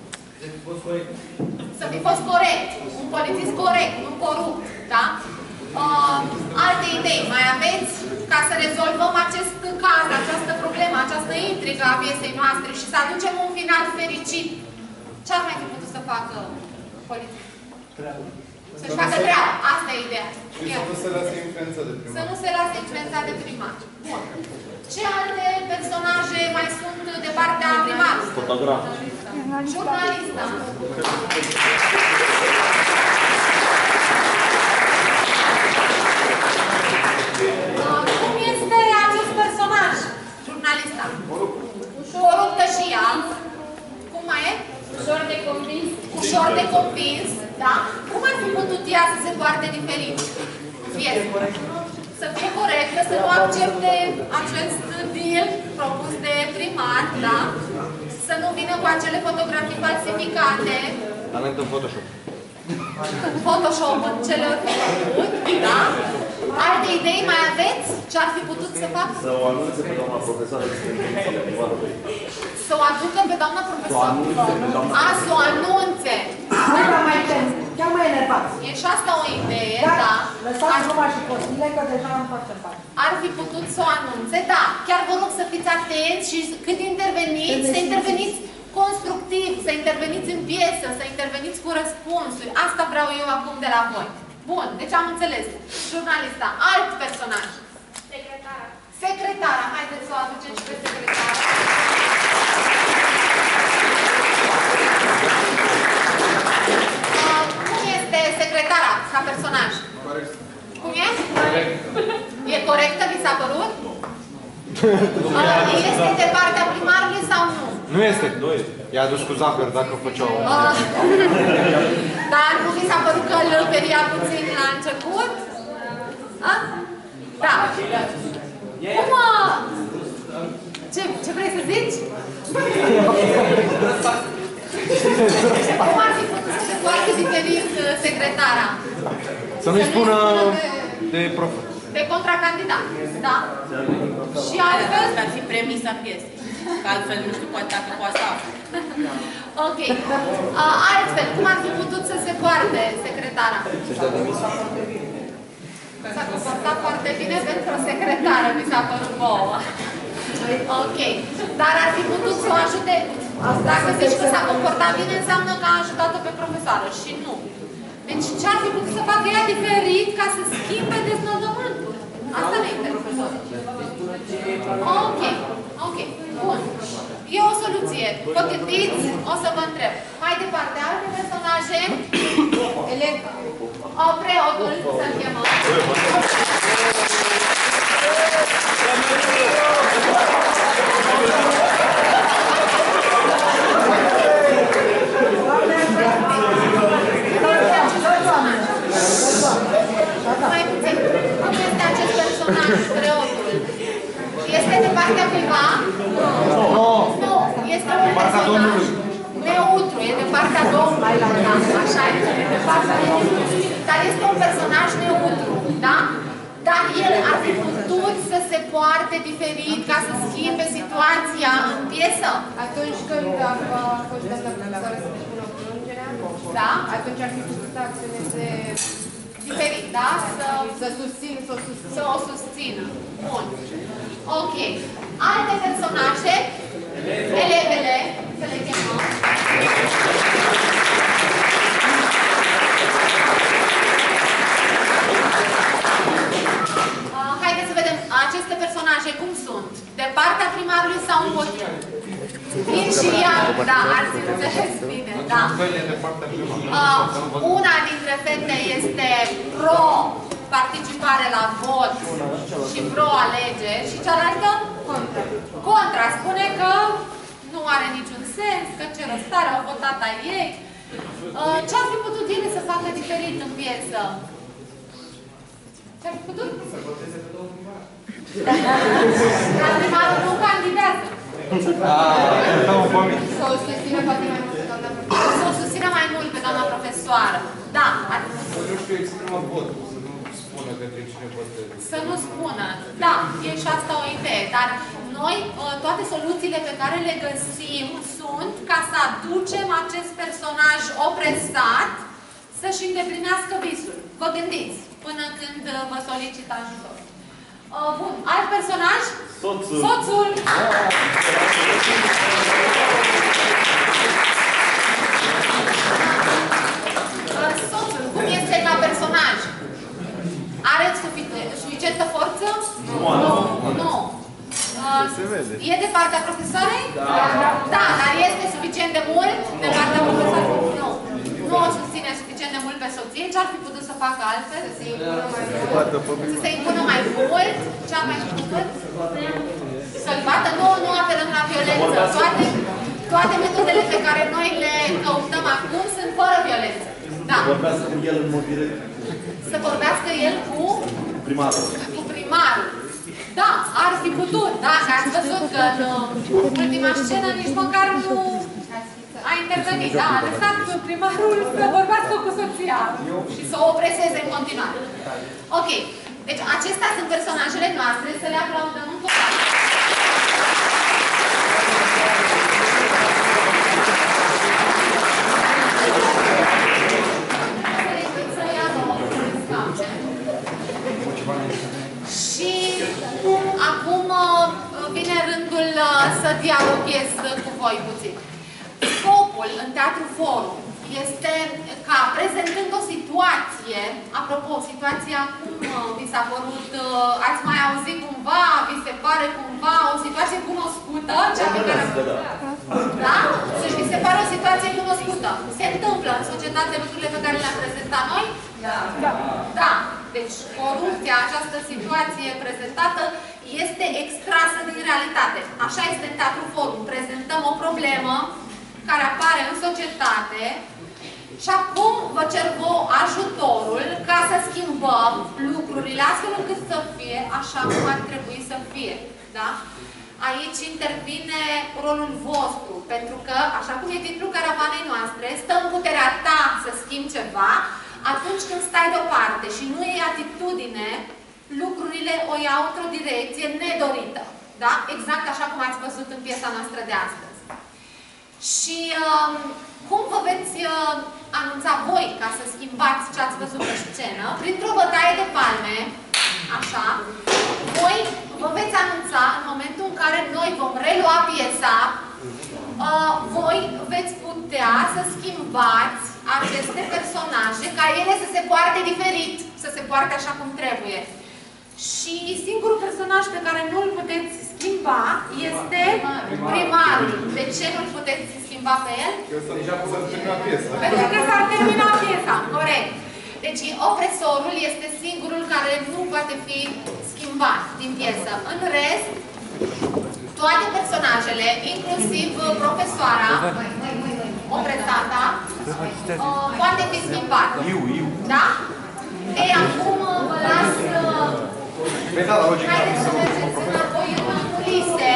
Să fi fost corect. Un polițist corect, nu corupt, da? Alte idei mai aveți ca să rezolvăm acest caz, această problemă, această intrigă a piesei noastre și să aducem un final fericit? Ce ar mai fi putut să facă polițistul? Să-și facă treaba. Asta e ideea. Și să nu se lase influența de primar. Să nu se lase influența de primar. Bun. Ce alte personaje mai sunt de partea primarului? Fotograf. Jurnalista. Cum este acest personaj? Jurnalista. Coruptă și ea. Cum mai e? Ușor de convins. Ușor de convins, da? Cum ar fi putut ea să se poarte diferit? Să fie corectă, să nu accepte acest deal propus de primar, da? Să nu vină cu acele fotografii falsificate. Talent în Photoshop. Photoshop în cele făcut, da? Alte idei mai aveți? Ce ar fi putut să facă? Să o anunțe pe doamna profesoară de sentințele primarului. Să o aducă pe doamna profesor? Să o anunțe. Chiar mai enervat. E și asta o idee, da? Lăsați numai și costile, că deja am face parte. Ar fi putut să o anunțe, da. Chiar vă rog să fiți atenți și cât interveniți, să interveniți constructiv, să interveniți în piesă, să interveniți cu răspunsuri. Asta vreau eu acum de la voi. Bun, deci am înțeles. Jurnalista, alt personaj. Secretara. Secretara, haideți să o aducem și pe secretara. Cum este secretara ca personaj? Corect. Cum e? E corectă, mi s-a părut? Este de partea primarului sau nu? Nu este. I-a adus cu zahăr dacă făceau. Dar nu mi s-a părut că îl peria puțin la început? Da. Cum? Ce vrei să zici? Cum ar fi putut să se poarte diferit secretara? Să nu-i spună de prof. De contracandidat, da? Și altfel? Asta ar fi premisa piesei. Că altfel nu știu poate dacă poate asta. Ok. Altfel, cum ar fi putut să se poarte secretara? Să-și dea demisia. S-a comportat foarte bine pentru o secretară, mi s-a părut vouă. Ok. Dar ar fi putut să o ajute... Dacă zici că s-a comportat bine, înseamnă că a ajutat-o pe profesoară și nu. Deci ce ar fi putut să facă ea diferit ca să schimbe deznodământul? Asta ne interesează. Ok. Ok. Bun. E o soluție. Vă gândiți, o să vă întreb. Mai departe, alte personaje? Preotul, să-l chemăm. Mai puțin. Cum este acest personaj, preotul? Este de partea cuiva? Nu. Nu. Este un personaj neutru. E de partea Domnului. Așa e. De partea Domnului. Dar este un personaj neutru. Da? Dar el ar fi putut să se poarte diferit ca să schimbe situația în piesă? Atunci când a fost doamna profesoară să depună plângerea, da? Atunci ar fi putut să acționeze diferit, da? Să o susțină. Bun. Ok. Alte personaje? Elevele. Să le chemăm. Haideți să vedem aceste personaje cum sunt. De partea primarului sau împotriva? Vin și ea, da, ați înțeles bine, da. Una dintre fete este participare la vot și pro-alegeri și cealaltă contra. Spune că nu are niciun sens, că ce răstare au votat a ei. Ce ar fi putut ele să facă diferit în piesă? Ce-ar fi putut? Dar primarul nu candidează. Să o susțină poate mai mult pe doamna profesoară. Să o susțină mai mult pe doamna profesoară. Da. Nu știu, exprimă votul, să nu spună către cine votează. Să nu spună. Da, e și asta o idee. Dar noi, toate soluțiile pe care le găsim sunt ca să aducem acest personaj opresat să-și îndeplinească visul. Vă gândiți până când vă solicită ajutor. Bun, alt personaj? Soțul. Soțul. Soțul, cum este ca personaj? Are suficientă forță? Nu. E de partea profesoarei? Da, dar este suficient de mult de partea profesoarei? Nu. Nu o susține suficient de mult pe soție. Ce-ar fi putut să facă altfel? Să se impună mai mult? Ce-ar mai fi făcut? Să-l bată? Nu apelăm la violență. Toate metodele pe care noi le căutăm acum sunt fără violență. Da. Să vorbească cu el în mod direct. Să vorbească el cu primarul. Cu primarul. Da, ar fi putut. Da, ați văzut că în ultima scenă nici măcar nu a intervenit. Da, a lăsat primarul să vorbească cu soția și să o opreseze în continuare. Ok. Deci acestea sunt personajele noastre. Să le aplaudăm încă o dată. Și acum vine rândul să dialoghez cu voi puțin. Scopul în Teatru Forum este ca, prezentând o situație, apropo, situația cum vi s-a părut, ați mai auzit cumva, vi se pare cumva o situație cunoscută? Da? Deci vi se pare o situație cunoscută. Se întâmplă în societate lucrurile pe care le-am prezentat noi? Da. Deci corupția, această situație prezentată, este extrasă din realitate. Așa este în Teatru Forum. Prezentăm o problemă care apare în societate și acum vă cer vouă ajutorul ca să schimbăm lucrurile astfel încât să fie așa cum ar trebui să fie. Da? Aici intervine rolul vostru, pentru că, așa cum e titlul caravanei noastre, stă în puterea ta să schimbi ceva, atunci când stai deoparte și nu e atitudine, lucrurile o iau într-o direcție nedorită. Da? Exact așa cum ați văzut în piesa noastră de astăzi. Și cum vă veți anunța voi ca să schimbați ce ați văzut pe scenă? Printr-o bătaie de palme, așa, voi vă veți anunța în momentul în care noi vom relua piesa, voi veți putea să schimbați aceste personaje, ca ele să se poarte diferit, să se poarte așa cum trebuie. Și singurul personaj pe care nu îl puteți schimba este primarul. De ce nu-l puteți schimba pe el? Pentru că s-ar termina piesa, corect. Deci opresorul este singurul care nu poate fi schimbat din piesă. În rest, toate personajele, inclusiv profesoara, opresata, poate fi schimbat. Da? Ei, acum vă las... Haideți să mergeți înapoi în culise.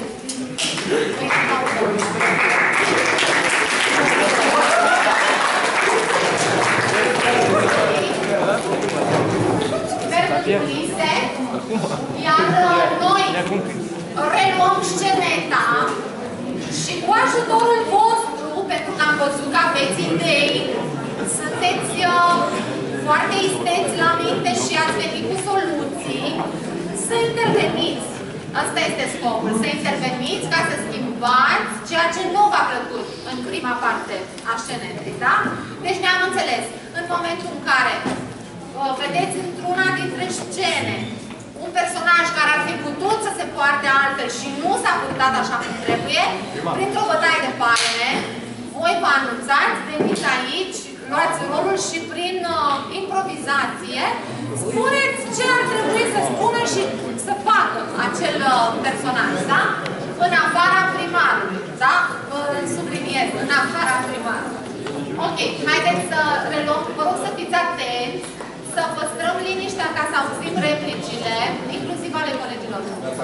Merg în culise, iar noi reluăm sceneta și cu ajutorul vostru, pentru că am văzut că aveți idei, sunteți foarte isteți la minte și ați venit cu soluții, să interveniți. Asta este scopul, să interveniți ca să schimbați ceea ce nu v-a plăcut în prima parte a scenetei, da? Deci ne-am înțeles. În momentul în care vedeți într-una dintre scene un personaj care ar fi putut să se poarte altfel și nu s-a purtat așa cum trebuie, printr-o bătaie de palme, voi vă anunțați, veniți aici, luați rolul și prin improvizație spuneți ce ar trebui să spună și să facă acel personaj, da? În afara primarului, da? Subliniez, în afara primarului. Ok, haideți să reluăm, vă rog să fiți atenți, să păstrăm liniștea ca să auzim replicile, inclusiv ale colegilor.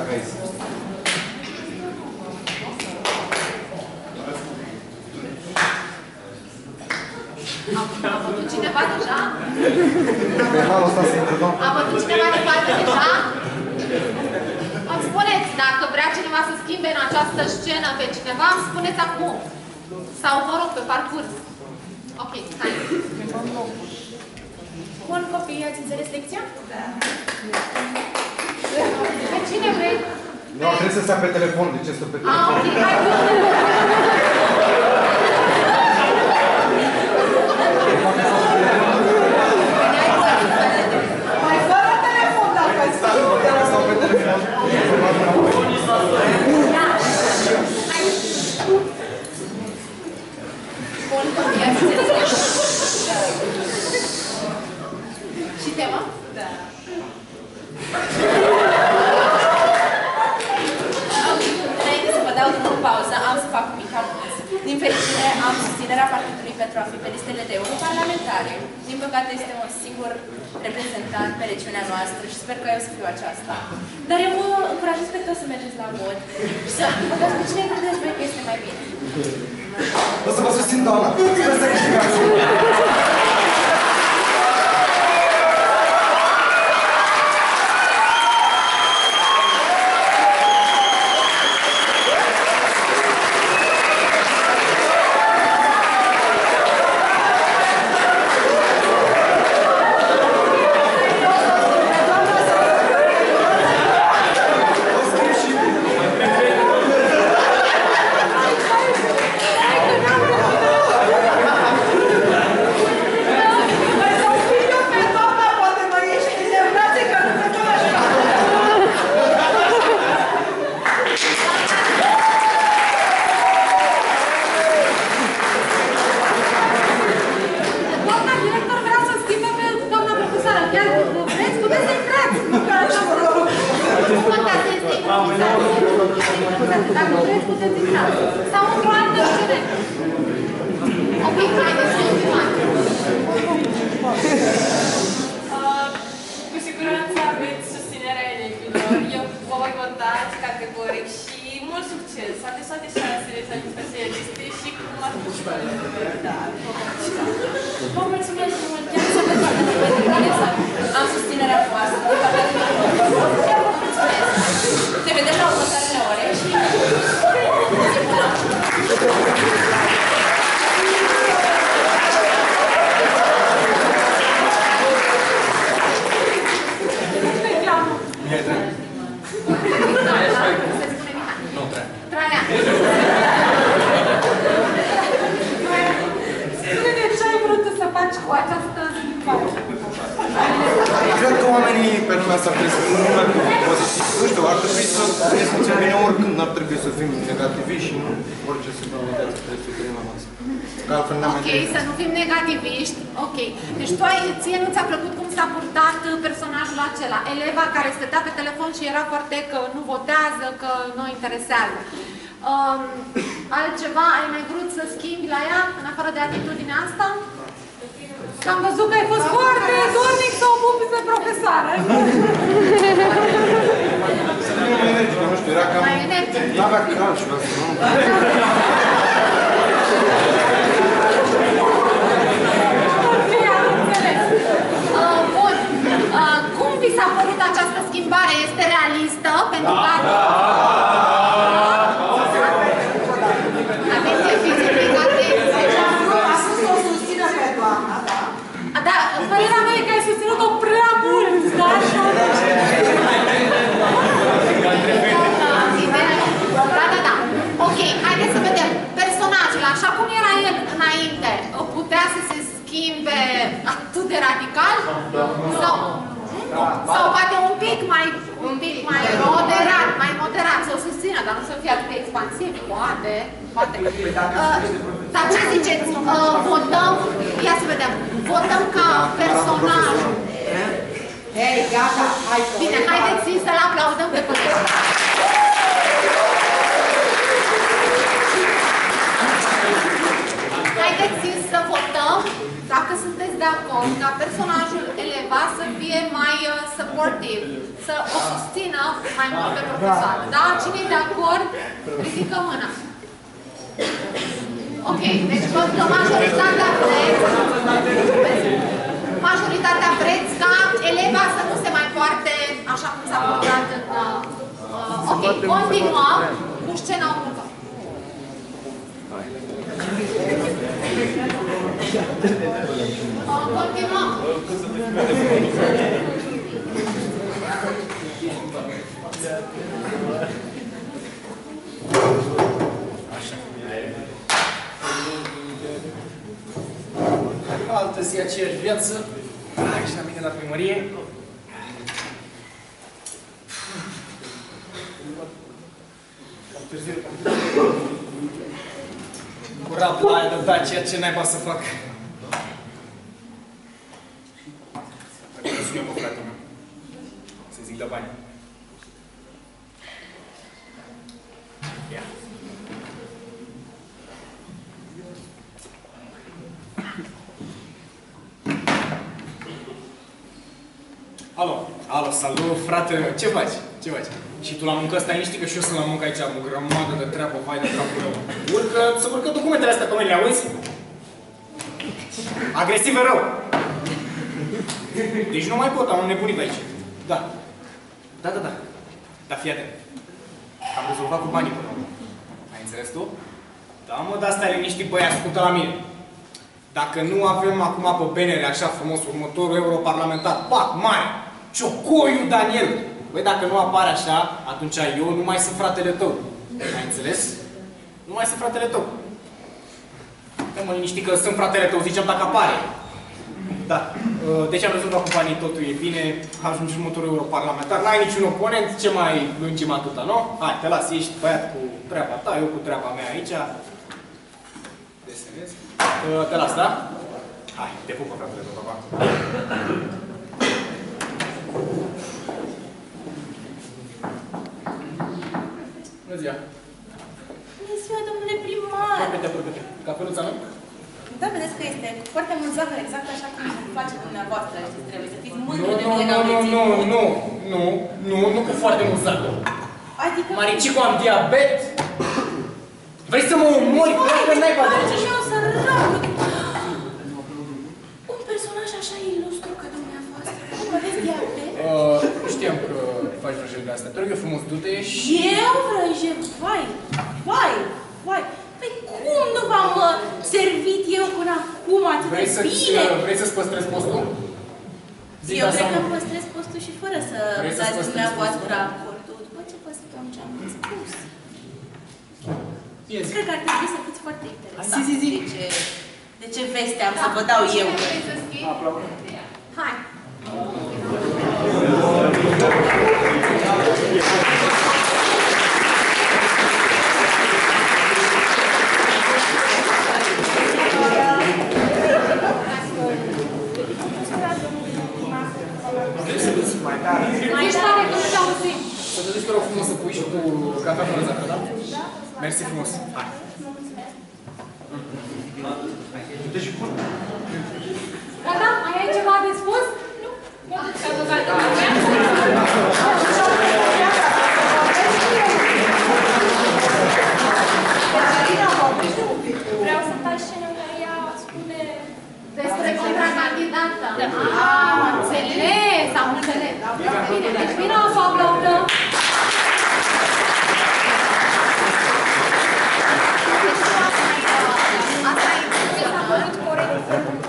A văzut cineva deja? A văzut cineva de față deja? Îmi spuneți, dacă vrea cineva să schimbe în această scenă pe cineva, îmi spuneți acum. Sau, mă rog, pe parcurs. Ok, hai. Bun, copii, ați înțeles lecția? Da. Pe cine vrei? Nu, trebuie să stea pe telefon, de ce stă pe telefon? Ok, hai. Mai fără telefon, dacă stau pe telefon. Bun, copii, ați înțeles lecția? Și tema? Da. Înainte să vă dau drumul pauză, am să fac un mic anunț. Din fericire, am susținerea partidului pentru a fi pe listele de europarlamentare. Din păcate, este un singur reprezentant pe regiunea noastră și sper că eu să fiu aceasta. Dar eu vă încurajez pe toți să mergeți la vot și să votați pe cine credeți voi că este mai bine. O să vă susțin, doamna. Sper să câștigați. Sau într-o altă scenă. Ok, haideți să Cu siguranță aveți susținerea elevilor. Eu vă voi vota categoric și mult succes. Aveți toate șansele să ajungeți realiste și cum ați putut da. Vă mulțumesc mult, chiar să vă facă de să am susținerea voastră. Chiar vă mulțumesc. Ne vedem la următoarele ore și... Traian. Spune-ne ce ai vrut să faci cu această schimbare. Cred că oamenii pe lumea asta trebuie să fim numai pozitiv. Nu știu, ar trebui să ne simțim bine oricând, n-ar trebui să fim negativi și nu orice se întâmplă în viață trebuie să fim la masă. Ok, să nu fim negativiști. Ok. Deci ție nu ți-a plăcut cum s-a purtat personajul acela? Eleva care stătea pe telefon și era foarte că nu votează, că nu interesează. Altceva ai mai vrut să schimbi la ea, în afară de atitudinea asta? Că am văzut că ai fost foarte dornic să o pupi pe profesoară. Să fim mai energică, nu știu, era cam... Mai energică. N-avea cal și asta, nu? Ok, am înțeles. Bun. Cum vi s-a părut această schimbare? Este realistă? Pentru că... Atenție fizică, atenție. O susțină pe doamna, da? Da, părerea mea e că ai susținut-o prea mult, da? Da. Ok, haideți să vedem. Personajul, așa cum era el înainte, putea să se schimbe atât de radical? Sau poate un pic mai moderat, să o susțină, dar nu să fie atât de expansiv, poate. Dar ce ziceți? Votăm, ia să vedem, votăm ca personaj. Hei, gata, hai! Bine, haideți să-l aplaudăm pe colegul. Haideți să votăm, dacă sunteți de acord, ca personajul elevat să fie mai supportive, să o susțină mai mult pe profesoară. Da? Cine e de acord, ridică mâna. Ok, deci văd că majoritatea vreți ca eleva să nu se mai poarte așa cum s-a purtat în... ok, continuăm cu scena următoare. Continuăm. Altă zi, aceeași viață. Aici la mine la primărie. Cu rabla aia de Dacia, ce naiba să fac? Dacă nu sun eu pe fratele meu. Să zic de bani. Ia. Alo, alo, salut, frate meu, ce faci? Ce faci? Și tu la muncă stai liniștit că și eu sunt la muncă aici, am o grămadă de treabă, vai de capul meu. Să urcă documentele astea pe mine, le auzi? Agresiv rău. Deci nu mai pot, am înnebunit aici. Da. Da. Da, fii atent. Am rezolvat cu banii până la urmă. Ai înțeles tu? Da, mă, dar stai liniștit, băi, ascultă la mine. Dacă nu avem acum pe BNR așa frumos următorul europarlamentar, pac, mare, Ciocoiu Daniel. Băi, dacă nu apare așa, atunci eu nu mai sunt fratele tău. Ai înțeles? Nu mai sunt fratele tău. Mă liniști că sunt fratele tău, ziceam dacă apare. Da. Deci am rezolvat cu banii, totul e bine, ajungi următorul europarlamentar, n-ai niciun oponent, ce mai lungim atâta, nu? Hai, te las, ești băiat cu treaba ta, eu cu treaba mea aici. Desenez. Te las, da? Hai, te pupă, fratele tău, papa. Bună ziua! Bună ziua, domnule primar! Apropie-te. Cafeluța mea? Da, vedeți că este foarte mult zahăr, exact așa cum face dumneavoastră. Știți, trebuie să fiți mândru de mine că am reținut. Nu cu foarte mult zahăr. Adică... Maricicu, am diabet? Vrei să mă omori? Vrei că n-ai bani de aici? Eu sărac! Un personaj așa ilustru ca dumneavoastră. Cum aveți diabet? Știam că faci vrăjeli de astea. Te rog eu frumos, du-te și... Eu vrăjeli? Vai! Păi cum nu v-am servit eu până acum atât de bine? Vrei să-ți păstrezi postul? Eu cred că păstrez postul și fără să dați dumneavoastră acordul. După ce vă spun ce am spus. Cred că ar trebui să fiți foarte interesați. De ce veste am să vă dau eu? Hai! Mai tare că nu te auzim. Să te duci, te rog frumos, să pui și tu cafea fără zahăr, da? Mersi frumos. Hai. Gata? Mai ai ceva de spus? Nu. Vreau să faci scena în care ea spune despre contracandidată. Am înțeles. Bine, deci vină o să o aplaudăm. Asta e ce s-a părut corect.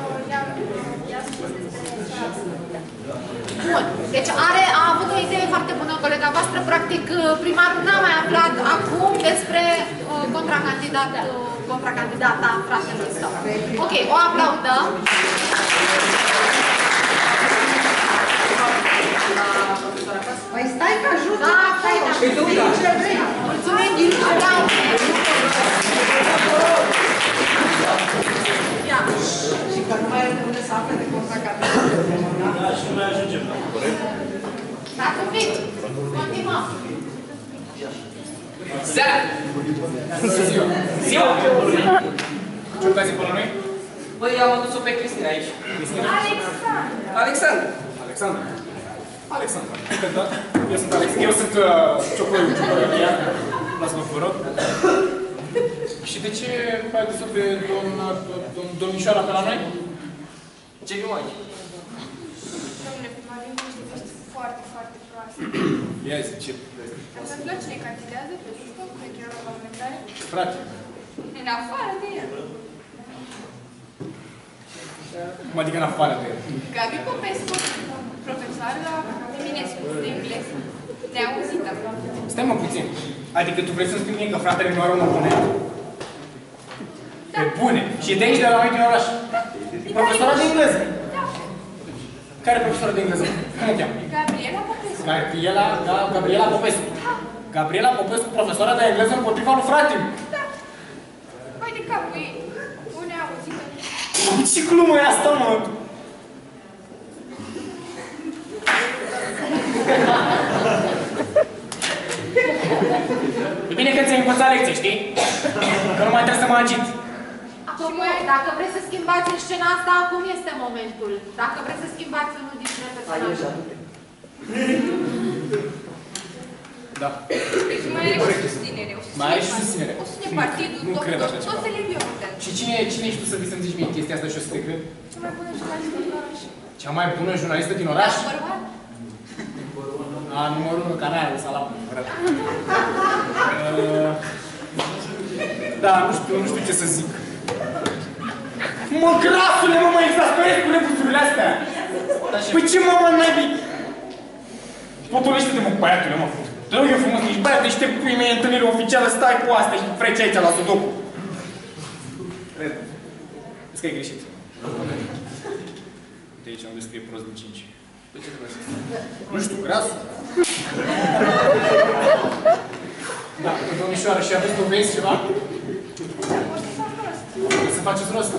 Bun, deci a avut o idee foarte bună colega voastră. Practic, primarul n-a mai aflat acum despre contracandidata fratelui său. Ok, o aplaudăm. Păi stai că ajută! Da, stai, mulțumim! Și că nu mai rămâne să afle de contracandidată. Da, și nu mai ajungem. Corect? Seara! Ziua! Ziua! Ce ocazie până noi? Păi, am adus-o pe Cristina aici. Cristina? Alexandru! Alexandru? Alexandru. Eu sunt Alex. Eu sunt Ciocăiu, Ciocăiu. Lasă-mă, vă rog. Și de ce ai adus-o pe domnișoara pe la noi? Ce viu aici? Domnule primar, lingviștii ești foarte, foarte proastă. Ia zi, ce? Întâmplă cine candidează pe listă cu regionul parlamentare? Frate. În afară de el. Cum adică în afară de el? Gabi Popescu, profesor la Eminescu de engleză. Neauzită. Stai mă puțin. Adică tu vrei să-mi spui mie că fratele meu are un oponent? Da. Pe bune. Și e de aici, de la noi din oraș. Da. Profesoara de engleză. Da. Care e profesoara de engleză? Cum o cheamă? Gabriela Popescu. Gabriela Popescu. Gabriela Popescu, profesoara de engleză împotriva lui frate. Da. Mai de capul ei. O neauzită. Ce glumă e asta, mă? E bine că ți-ai învățat lecție, știi? Că nu mai trebuie să mă agit. Acum, dacă vreți să schimbați în scena asta, acum este momentul. Dacă vreți să schimbați unul dintre personaje. Da. Deci mai are și susținere. Mai are și susținere. O susține partidul, Nu cred așa ceva. toți elevii au putea. Și cine ești tu să vii să-mi zici mie chestia asta și o să te cred? Cea mai bună jurnalistă din oraș. Cea mai bună jurnalistă din oraș? Da, Numărul 1, canal, salam. Da, nu știu ce să zic. Mă, grasule, mă exasperez cu rebusurile astea! Păi ce, mă, n-ai... Potolește-te, mă, cu băiatule, mă. Te rog eu frumos, ești băiat deștept, pui mei, întâlnire oficială, stai cu astea și freci aici la sudoku. Cred. Vezi că ai greșit. De aici unde scrie prost din 5. De ce trebuie să... Nu știu, gras? Da, domnișoară, și aveți dovezi ceva? Să faceți rost?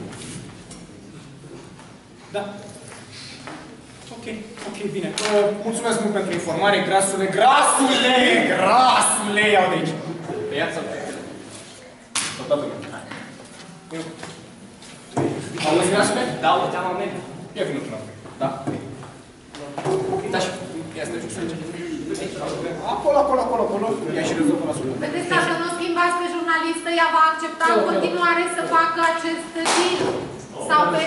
Da. Ok, bine. Mulțumesc mult pentru informare, grasule, iau de aici. Pe ea sau? Toată lumea. Auzi, grasule? Da, o te-am amenit. Ia vină tu înapoi. Da? Da, și ia stai jos aici. Acolo. Ia și rezolvă la sută. Vedeți, dacă nu o schimbați pe jurnalistă, ea va accepta în continuare să facă acest deal. Sau pe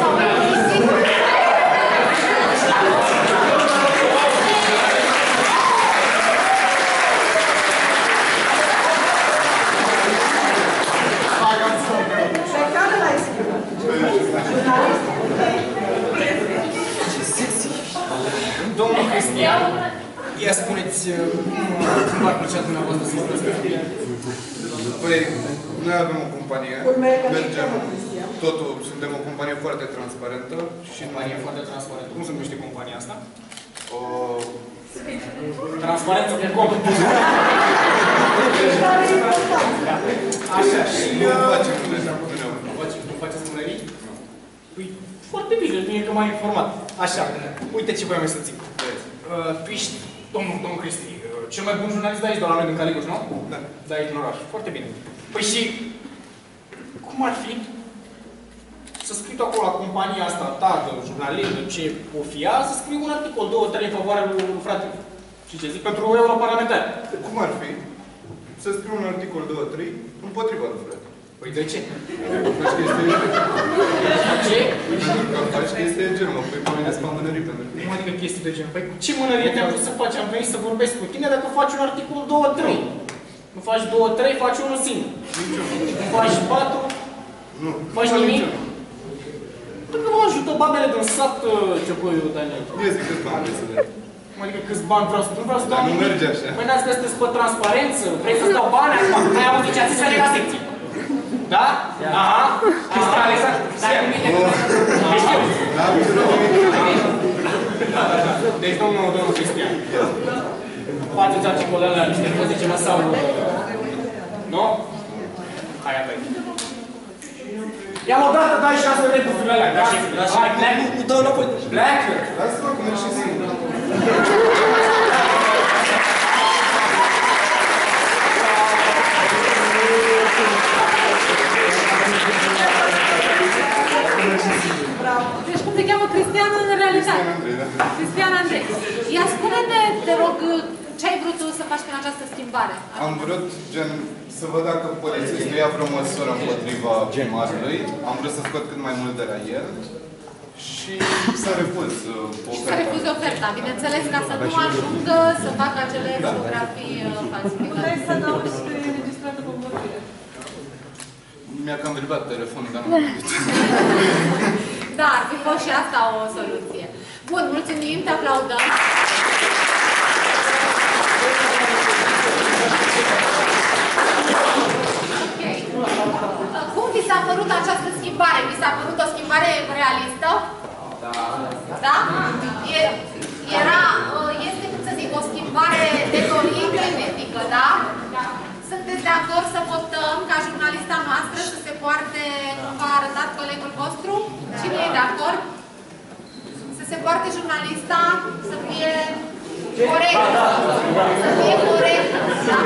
Domnul Cristian, ia spuneți cum v-ar plăcea dumneavoastră să vorbească? Păi, noi avem o companie, mergem, totul, suntem o companie foarte transparentă. Și companie foarte transparentă. Cum se numește compania asta? Transparență cu com. Așa, și... Nu facem Nu faceți mânării? Păi, foarte bine, mie că m-ai informat. Așa, uite ce voiam să zic. Tu ești, domnul Cristi, cel mai bun jurnalist de aici, de la noi din Caligoș, nu? Da. De aici din oraș. Foarte bine. Păi și, cum ar fi să scrii tu acolo la compania asta ta, de jurnalistă, ce o fi ea, să scrii un articol, 2-3 în favoarea lui frate. Și ce zic? Pentru europarlamentari. Cum ar fi să scriu un articol 2-3 împotriva lui frate? Păi de ce? Faci chestia ce? Faci chestia de genul, păi pomenesc pe mânării pentru tine. Cum adică chestii de genul? Păi ce mânărie te-am pus să faci? Am venit să vorbesc cu tine dacă faci un articol 2-3. Nu faci 2-3, faci unul singur. Nu faci 4, nu faci nimic. Tu nu ajută babele din sat, Ciocăiu, Daniel. Ia zic câți bani vrei să dai. Adică câți bani vreau să dau? Nu vreau să dau nimic. Nu merge așa. Păi n-ați găsit pe transparență? Vrei să-ți dau bani acum? N-ai auzit ce a zis la secție. Da? Aha. Cristian Alexandru. Stai cu mine. Deci, domnul Cristian. Faceți articolele alea, niște poze ceva sau... Nu? Hai, apoi. Ia-l odată, dai 6 rebusurile alea. Hai, pleacă. Nu dau înapoi. Pleacă. Lasă-mă că merg și singur. această schimbare? Am vrut, gen, să văd dacă polițistul ia vreo măsură împotriva primarului. Am vrut să scot cât mai mult de la el. Și să refuz oferta. Să refuzi oferta, bineînțeles, ca să nu ajungă să facă acele fotografii falsificate. Puteai să adaugi și registrată convorbire. Mi-a cam vibrat telefonul, dar nu am gândit. Da, ar fi fost și asta o soluție. Bun, mulțumim, te aplaudăm. Ok. Cum vi s-a părut această schimbare? Vi s-a părut o schimbare realistă? Da? Este, cum să zic, o schimbare de dorit genetică, da? Sunteți de acord să votăm ca jurnalista noastră să se poarte cum v-a arătat colegul vostru? Cine e de acord? Să se poarte jurnalista, să fie corect. Să fie corect, da?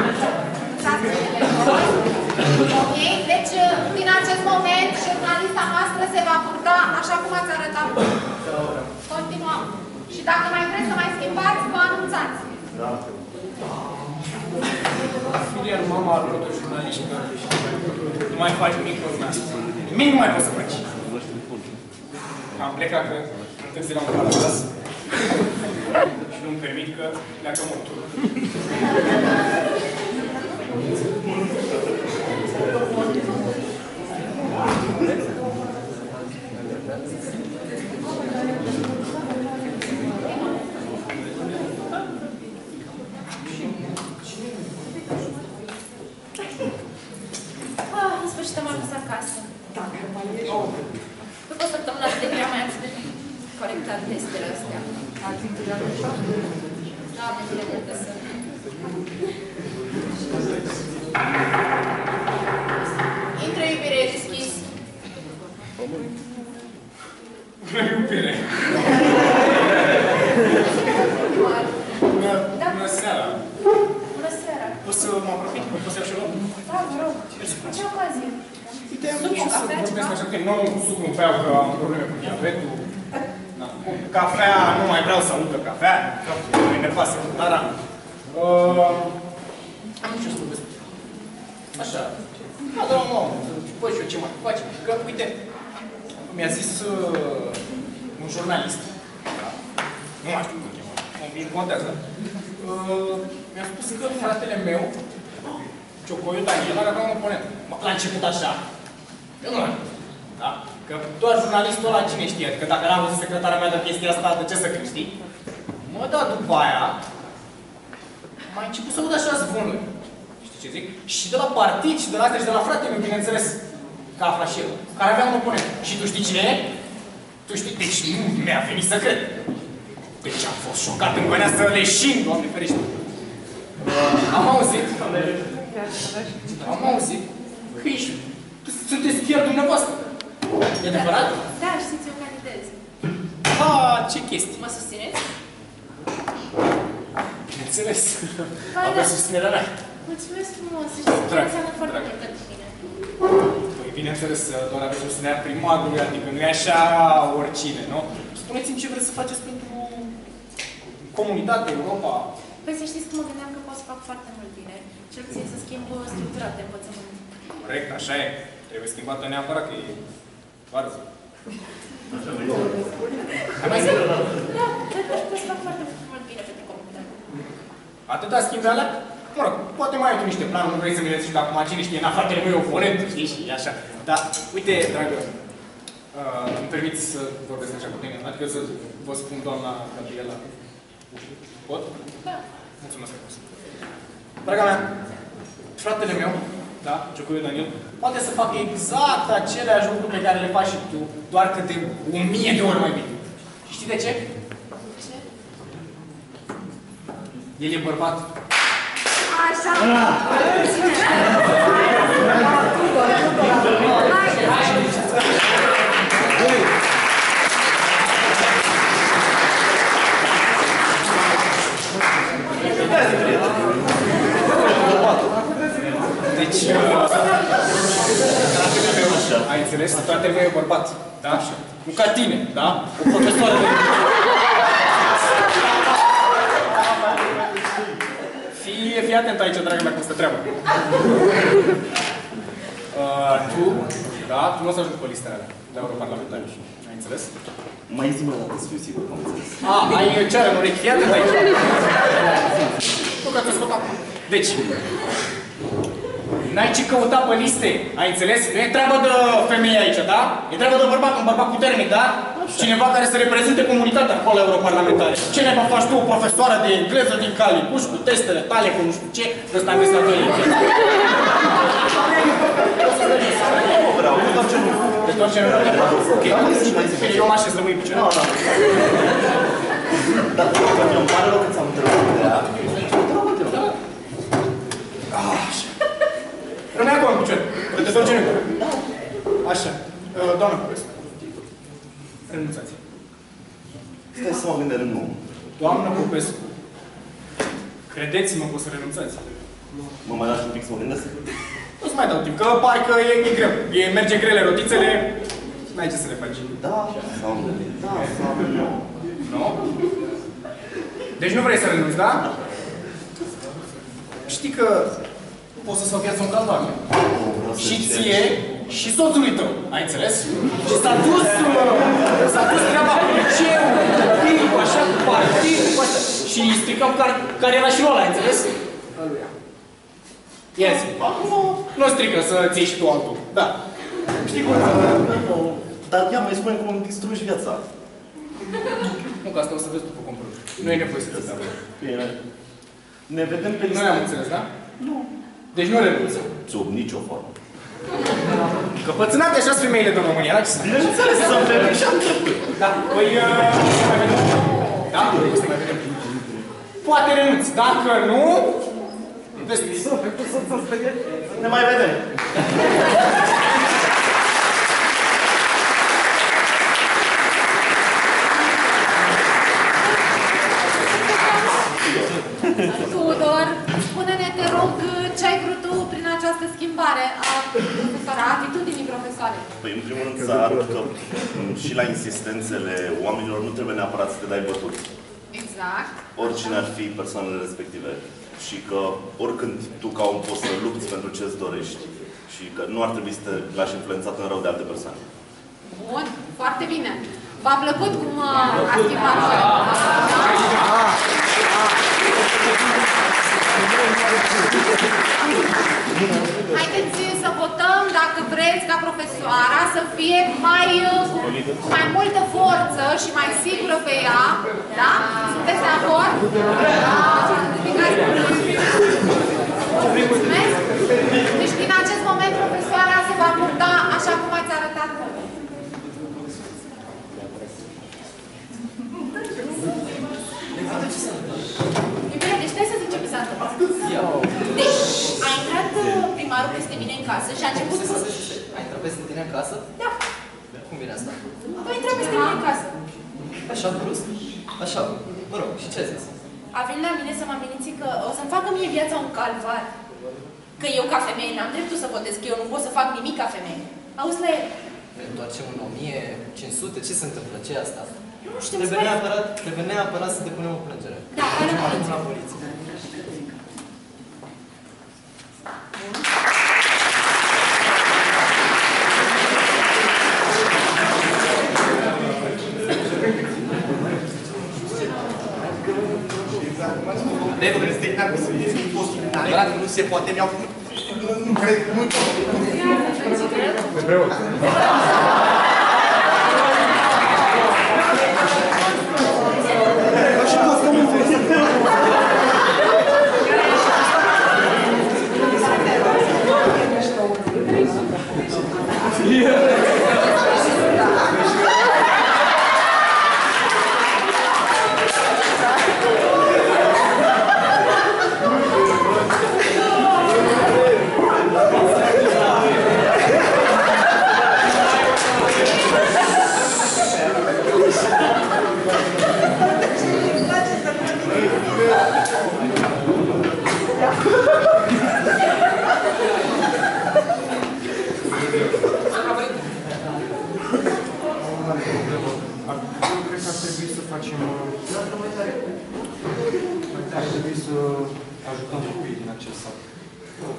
Ok? Deci, din acest moment, jurnalista noastră se va purta așa cum ați arătat. Continuăm. Și dacă mai vreți să mai schimbați, vă anunțați. Da. Filial, mama a luat o jurnaliștică. Nu mai faci nimic cu asta. Nimic nu mai poți să faci. Am plecat că întârzi la un paradis. Și nu-mi permit că pleacă motul. În sfârșit am ajuns acasă. După o săptămână de greu mai am de corectat testele astea. Da, de bine multe sunt. Intră, iubire, e deschis. Bună iubire! Bună seara! Bună seara! Poți să mă apropii? Poți să iau și loc? Da, vă rog. Cu ce ocazie? Uite, am vrut și să vorbesc așa, că nu suc nu beau, că am probleme cu diabetul. Cu cafea, nu mai vreau să audă cafea, că ne pasă cu tara. Am ce să vorbesc. Așa. Da, da, nu, păi și eu ce mai faci? Că, uite, mi-a zis un jurnalist, da? Nu mai știu cum chemă, îmi contează. Mi-a spus că fratele meu, Ciocoiu Daniel, avea un oponent. La început așa. Eu nu mai da? Că doar jurnalistul ăla cine știe, că dacă n-am văzut secretarea mea de chestia asta, de ce să cred, știi? Mă, da, după aia, m-a început să aud așa zvonuri. Știi ce zic? Și de la partid, și de la astea, și de la fratele meu, bineînțeles, că afla și el, care avea un oponent. Și tu știi cine e? Tu știi? Deci nu mi-a venit să cred. Deci am fost șocat în bănea să leșin, Doamne ferește. Am auzit că ești, sunteți chiar dumneavoastră. E adevărat? Da, știți, eu candidez. Ce chestii? Mă susțineți? Bineînțeles. Aveți susținerea mea. Mulțumesc frumos, știți că înseamnă foarte mult pentru mine. Păi, bineînțeles, doar aveți susținerea primarului, adică nu e așa oricine, nu? Spuneți-mi ce vreți să faceți pentru comunitate, Europa. Păi să știți că mă gândeam că pot să fac foarte mult bine. Cel puțin să schimb structura de învățământ. Corect, așa e. Trebuie schimbată neapărat, că e varză. Da, cred că pot să fac foarte mult bine pentru comunitate. Atâta schimbeală? Mă rog, poate mai ai tu niște planuri, nu vrei să mi le zici, dar acum cine știe, în afară de meu oponent, știi, și așa. Dar, uite, dragă, îmi permiți să vorbesc așa cu tine, adică să vă spun, doamna Gabriela. Pot? Da. Mulțumesc frumos. Draga mea, fratele meu, da, Ciocoiu Daniel, poate să facă exact aceleași lucruri pe care le faci și tu, doar că de 1000 de ori mai bine. Și știi de ce? Ce? El e bărbat. Așa. Deci, ai înțeles? Fratele meu e bărbat, da? Nu ca tine, da? O profesoară de... Fii atent aici, dragă mea, cum stă treaba. Tu, da, tu nu o să ajungi pe listele alea de europarlamentari. Ai înțeles? Mai zi-mă dată să fiu sigur că am înțeles. Ai ceară în urechi, fii atent aici. Nu că te scot acum. Deci, n-ai ce căuta pe liste, ai înțeles? Nu e treabă de femeie aici, da? E treabă de bărbat, un bărbat puternic, da? Cineva care să reprezinte comunitatea acolo europarlamentare. Ce neba faci tu, o profesoară de engleză din Calicuș, cu testele tale, cu nu știu ce, ăsta am găsit la 2 lei. Nu vreau, nu doar ce nu. Deci doar ce nu? Ok, eu mă așez, rămâi picior. Dar îmi pare rău că ți-am întrebat de aia. Așa. Rămâi acolo în picior. Te duci în Așa. Doamna Popescu. Renunțați. Stai să mă gândesc, nu. Doamna Popescu. Credeți-mă că o să renunțați. Mă mai lași un pic să mă gândesc? Nu-ți mai dau timp, că parcă e greu. Merge grele rotițele, n-ai ce să le faci. Da, sau nu. Da, sau nu. Nu? Deci nu vrei să renunți, da? Știi că poți să-ți fac viața un calvar. Și ție, și soțului tău, ai înțeles? Și s-a dus treaba cu liceu, cu așa, cu partid, cu așa. Și îi stricăm cariera și lui ăla, ai înțeles? Yes. Nu strică să ții și tu altul. Da. Știi cum? Dar ia mai spune cum îmi distrugi viața. Nu, că asta o să vezi după cum proști. Nu e nevoie să te dau. Bine. Ne vedem pe listă. Noi am înțeles, da? Nu. Deci nu renunți. Sub nicio formă. Căpățânate așa-s femeile din România, da? Ce să bineînțeles, să-mi vedem și am trecut. Da, păi, să mai vedem. Da? Să mai vedem. Poate renunți. Dacă nu... Ne mai vedem. Tudor, spune-ne, te rog, ce ai vrut tu prin această schimbare a atitudinii profesoare? Păi, în primul rând, să arăt că și la insistențele oamenilor nu trebuie neapărat să te dai bătut. Exact. Oricine ar fi persoanele respective. Și că oricând tu ca om poți să lupți pentru ce îți dorești. Și că nu ar trebui să te lași influențat în rău de alte persoane. Bun, foarte bine. V-a plăcut cum a schimbat? Haideți să votăm dacă vreți ca profesoara să fie cu mai multă forță și mai sigură pe ea. Da? Sunteți de acord? Mulțumesc! Deci din acest moment profesoara se va purta așa cum ați arătat. Bine, deci trebuie să zicem ce s-a întâmplat. Deci, a intrat primarul peste mine în casă și a început să... A intrat peste tine în casă? Da. Cum vine asta? A intrat peste mine în casă. Așa brusc? Așa, mă rog, și ce a zis? A venit la mine să mă amenințe că o să-mi facă mie viața un calvar. Că eu ca femeie n-am dreptul să votez, că eu nu pot să fac nimic ca femeie. Auzi la el. Ne întoarcem în 1500? Ce se întâmplă? Ce e asta? Nu știu, Trebuie neapărat să depunem o plângere. Da, mergem la poliție. Nu se poate, mi-au... Nu cred, nu... Preot.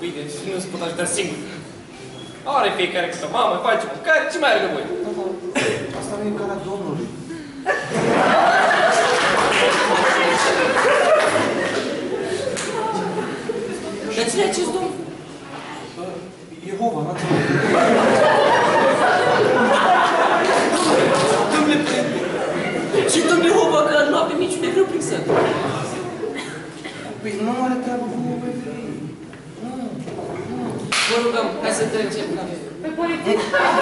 copii, deci nu se pot ajuta singur. Are fiecare câte o mamă, face mâncare, ce mai are nevoie? Asta nu e calea Domnului. Dar cine e acest domn? Jehova, n-ați auzit? Domnule Părinte, și domnul Jehova că nu avem niciun de greu prin săt. Păi nu are treabă cu Vă rugăm, hai să trecem. Pe politic.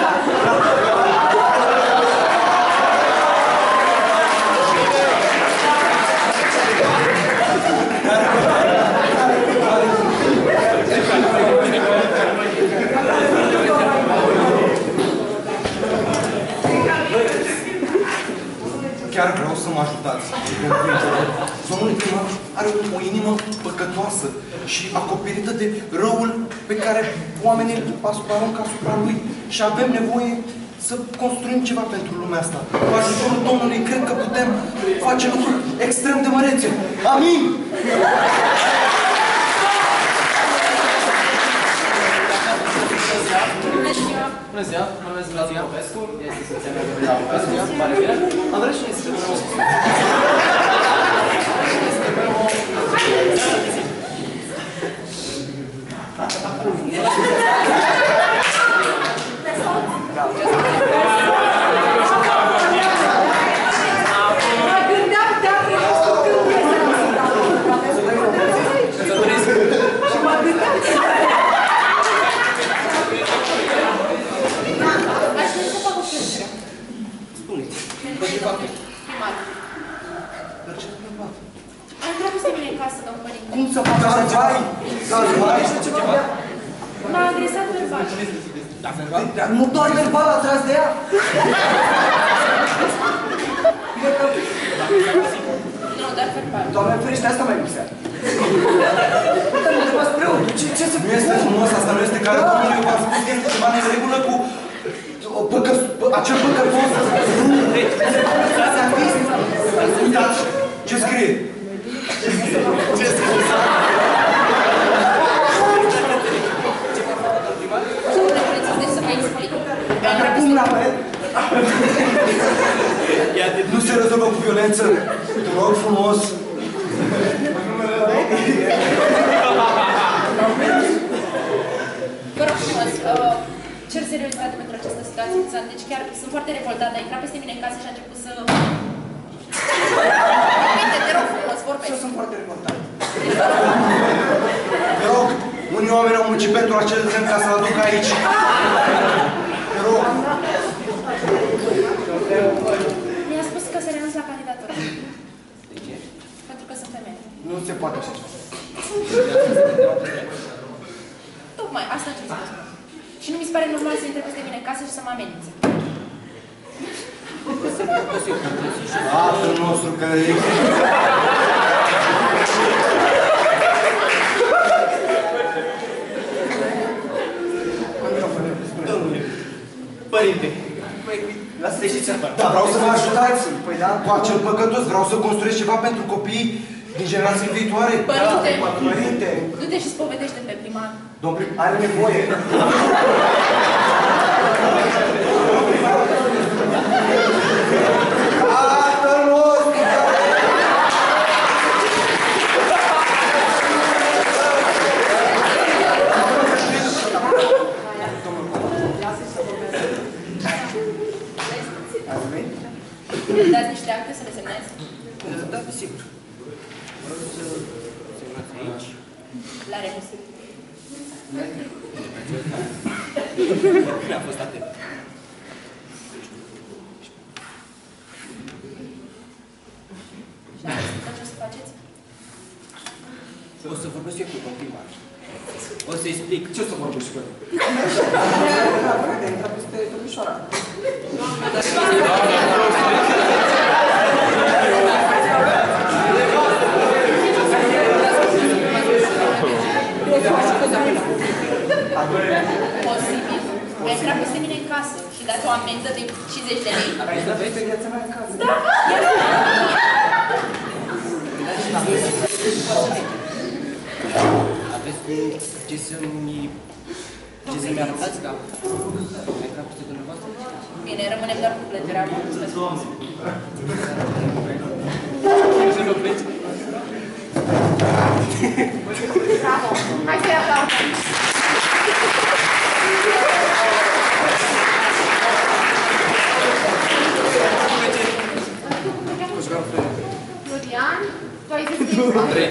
Chiar vreau să mă ajutați. Domnul primar are o inimă păcătoasă și acoperită de răul pe care oamenii îl aruncă asupra lui. Și avem nevoie să construim ceva pentru lumea asta. Cu ajutorul Domnului cred că putem face lucruri extrem de mărețe. Amin! Bună ziua, mă numesc Vlad Popescu, este soția mea Gabriela Popescu, pare bine. Am vrut și este vreo... Mă gândeam teatru și mă gândeam Primar. Ai intrat peste mine în casă, domnul părinte. Cum să faci așa ceva? M-a agresat verbal. Dar nu doar verbal a tras de ea. Nu, dar verbal. Doamne ferește, asta mai lipsea. Dar nu trebuie preotul. Ce să... Nu este frumos, asta nu este care Domnului v-a spus că este ceva neregulă cu acel păcătos. Uitați, ce scrie? Ce scrie? Să vă explic. Dacă pun la păret? Nu se rezolvă cu violență. Te rog frumos. Vă rog frumos, cer seriozitate pentru această situație. Deci chiar sunt foarte revoltată. A intrat peste mine în casă și a început să... Te rog frumos, vorbesc. Eu sunt foarte revoltat. Te rog, unii oameni au muncit pentru acel semn ca să-l aduc aici. Te rog. Mi-a spus că se renunță la candidatură. De ce? Pentru că sunt femeie. Nu se poate așa ceva. Tocmai, asta ce spus. Și nu mi se pare normal să intre peste mine în casă și să mă amenințe. Tatăl nostru care există. Părinte, lasă-te și ce-ar Da, vreau să mă ajutați. Păi da, cu acel păcătos. Vreau să construiesc ceva pentru copiii din generații viitoare. Părinte, du-te și spovedește pe primar. Domnul primar are nevoie. Tatăl nostru! Îmi dați niște acte să le semnezi? Da, desigur. Vreau să semnați aici. La rebus. Mi-a fost atât. Și ați explicat ce o să faceți? O să vorbesc eu cu domnul primar. O să-i explic. Ce o să vorbești cu el? de intrat peste domnișoara. Posibil. Ai intrat peste mine în casă și dați o amendă de 50 de lei? Ai intrat peste viața mea în casă. Da, despre ce să-mi arătați, da? Mai cap pe dumneavoastră? Bine, rămânem doar cu plăcerea. Să vă pleci? Bravo! Hai să-i aplaudăm! Florian, tu ai zis că Andrei.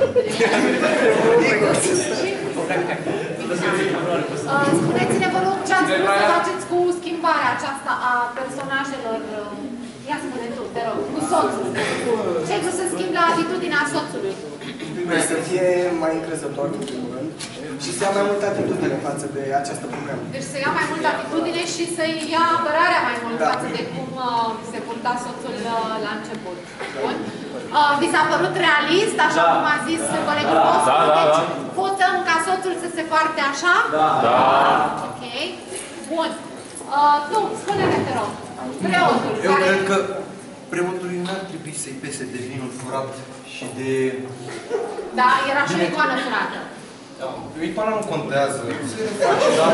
Spuneți-ne, vă rog, ce ați vrut să faceți cu schimbarea aceasta a personajelor? Ia spune tu, te rog, cu soțul. Ce ai vrut să schimbi la atitudinea soțului? Să fie mai încrezător, în primul rând, și să ia mai multă atitudine față de această problemă. Deci să ia mai multă atitudine și să-i ia apărarea mai mult față de cum se purta soțul la început. Bun? Vi s-a părut realist, așa cum a zis colegul vostru? Deci votăm ca soțul să se poarte așa? Da. Ok. Bun. Tu, spune-ne, te rog. Preotul. Eu cred că preotului n-ar trebui să-i pese de vinul furat și de... Da, era și o icoană furată. Icoana nu contează. Se face, dar...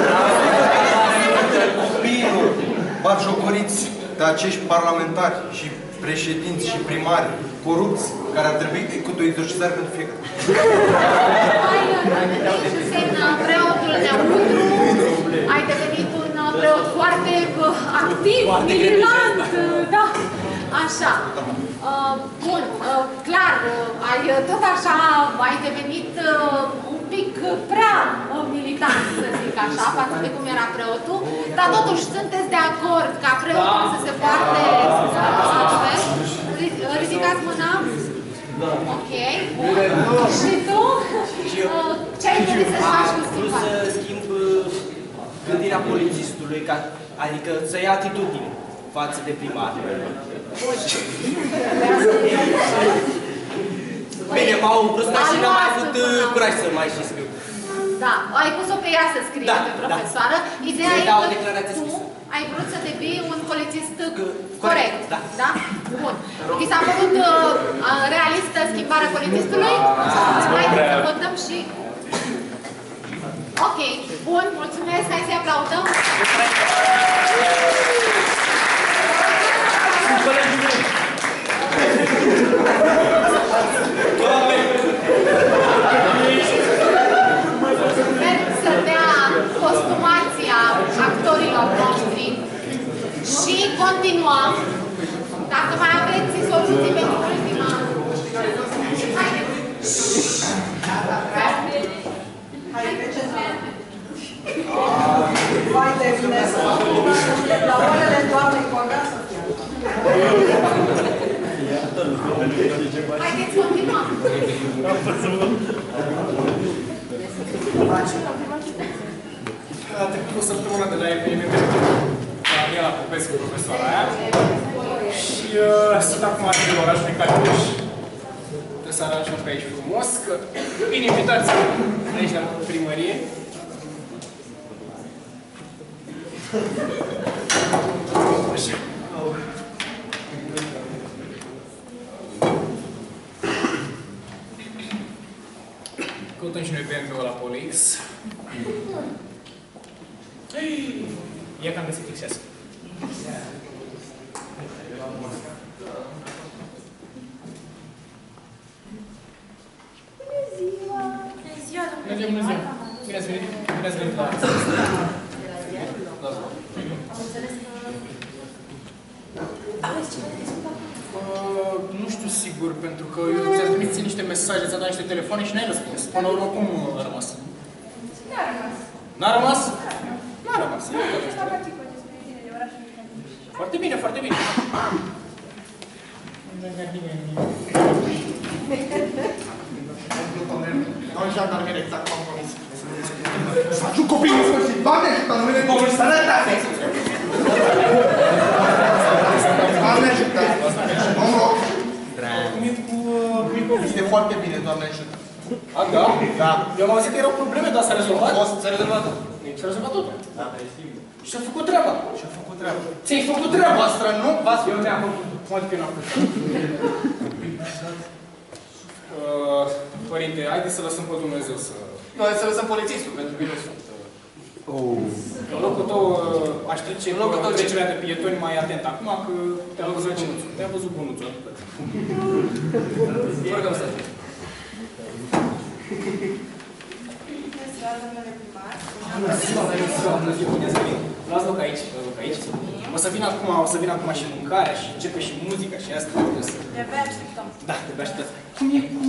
Copiilor batjocoriți de acești parlamentari și președinți și primari corupți, care ar trebui cu o exorcizare pentru fiecare. Preotul neutru, ai devenit un preot foarte activ, militant, da, așa. Bun, clar, tot așa ai devenit un pic prea militant, să zic așa, față de cum era preotul, dar totuși sunteți de acord ca preotul să se poarte astfel? Ridicați mâna. Ok, bun. Și tu? Ce ai dorit să faci cu schimbarea? Vreau să schimb gândirea polițistului, adică să ia atitudine față de primar. Bine, m-au bruscat și n-am mai avut curaj să mai și scriu. Da, ai pus-o pe ea să scrie, pe profesoară. Ideea e că tu ai vrut să devii un polițist corect, da? Bun. Vi s-a părut realistă schimbarea polițistului? Haideți să votăm și... Ok, bun, mulțumesc, hai să-i aplaudăm. Sper să dea costumația actorilor noștri și continuăm. Dacă mai aveți soluții pentru ultima... Vai de mine să la orele doamnei Coga să fie. Haideți, continuăm. A trecut o săptămână de la evenimente la Daniela Popescu, profesoara aia, și sunt acum în orașul Caliuș. Trebuie să aranjăm pe aici frumos, că vin invitații aici la primărie. Așa. Căutăm și noi BMW-ul la Polix. Ia că am găsit fixează. Bună ziua! Bine ați venit! Bine ați venit la... Nu știu sigur, pentru că eu ți-am trimis niște mesaje, ți-am dat niște telefoane și n-ai răspuns. Până la urmă, cum a rămas? N-a rămas. N-a rămas? N-a rămas. Asta articol despre tine de orașul Caliuș. Foarte bine, foarte bine. Doamne jandarmere, exact cum am promis. Să ajung copiii în sfârșit. Doamne ajută, numele Domnului, sănătate! Doamne ajută! Domnul! Este foarte bine, Doamne ajută. A, da? Da. Eu am auzit că erau probleme, dar s-a rezolvat? S-a rezolvat. S-a rezolvat totul? Da. Și-a făcut treaba? Și-a făcut treaba. Ți-ai făcut treaba? Voastră nu? V-ați făcut treaba. Poate că n-am făcut. Părinte, haideți să lăsăm pe Dumnezeu să Nu, să lăsăm polițistul, pentru că eu sunt... În locul tău aș trece cu trecerea de pietoni mai atent acum, că te-a văzut bunuțul. Rugăm să. Luați loc aici, O să vină acum și mâncarea și începe și muzica și asta. De-abia așteptăm. Da, de-abia așteptăm. Cum e cu...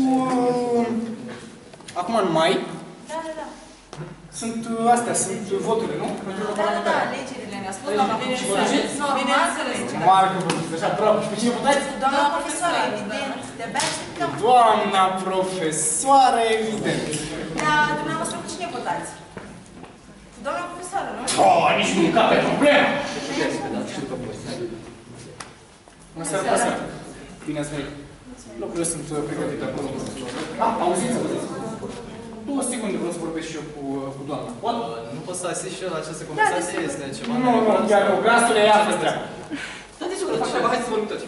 Acum în mai? Da. Sunt astea, sunt voturile, nu? Da, alegerile ne-a spus, doamna profesoară. Bineînțeles. Marcă, așa, bravo. Și pe cine votați? Doamna profesoară, evident. De-abia așteptăm. Doamna profesoară, evident. Da, dumneavoastră cu cine votați? Cu doamna profesoară, nu? Oh, nici nu cape problemă! Bună seara. Bine ați venit. Locurile sunt pregătite acolo. Auziți. 2 secunde vreau să vorbesc și eu cu doamna. Poate? Nu pot să asist și eu la această conversație? Este ceva... Nu, chiar nu. Grasule, ia fă treaba. Da, de ce vreau să fac treaba? Haideți să vorbim toți.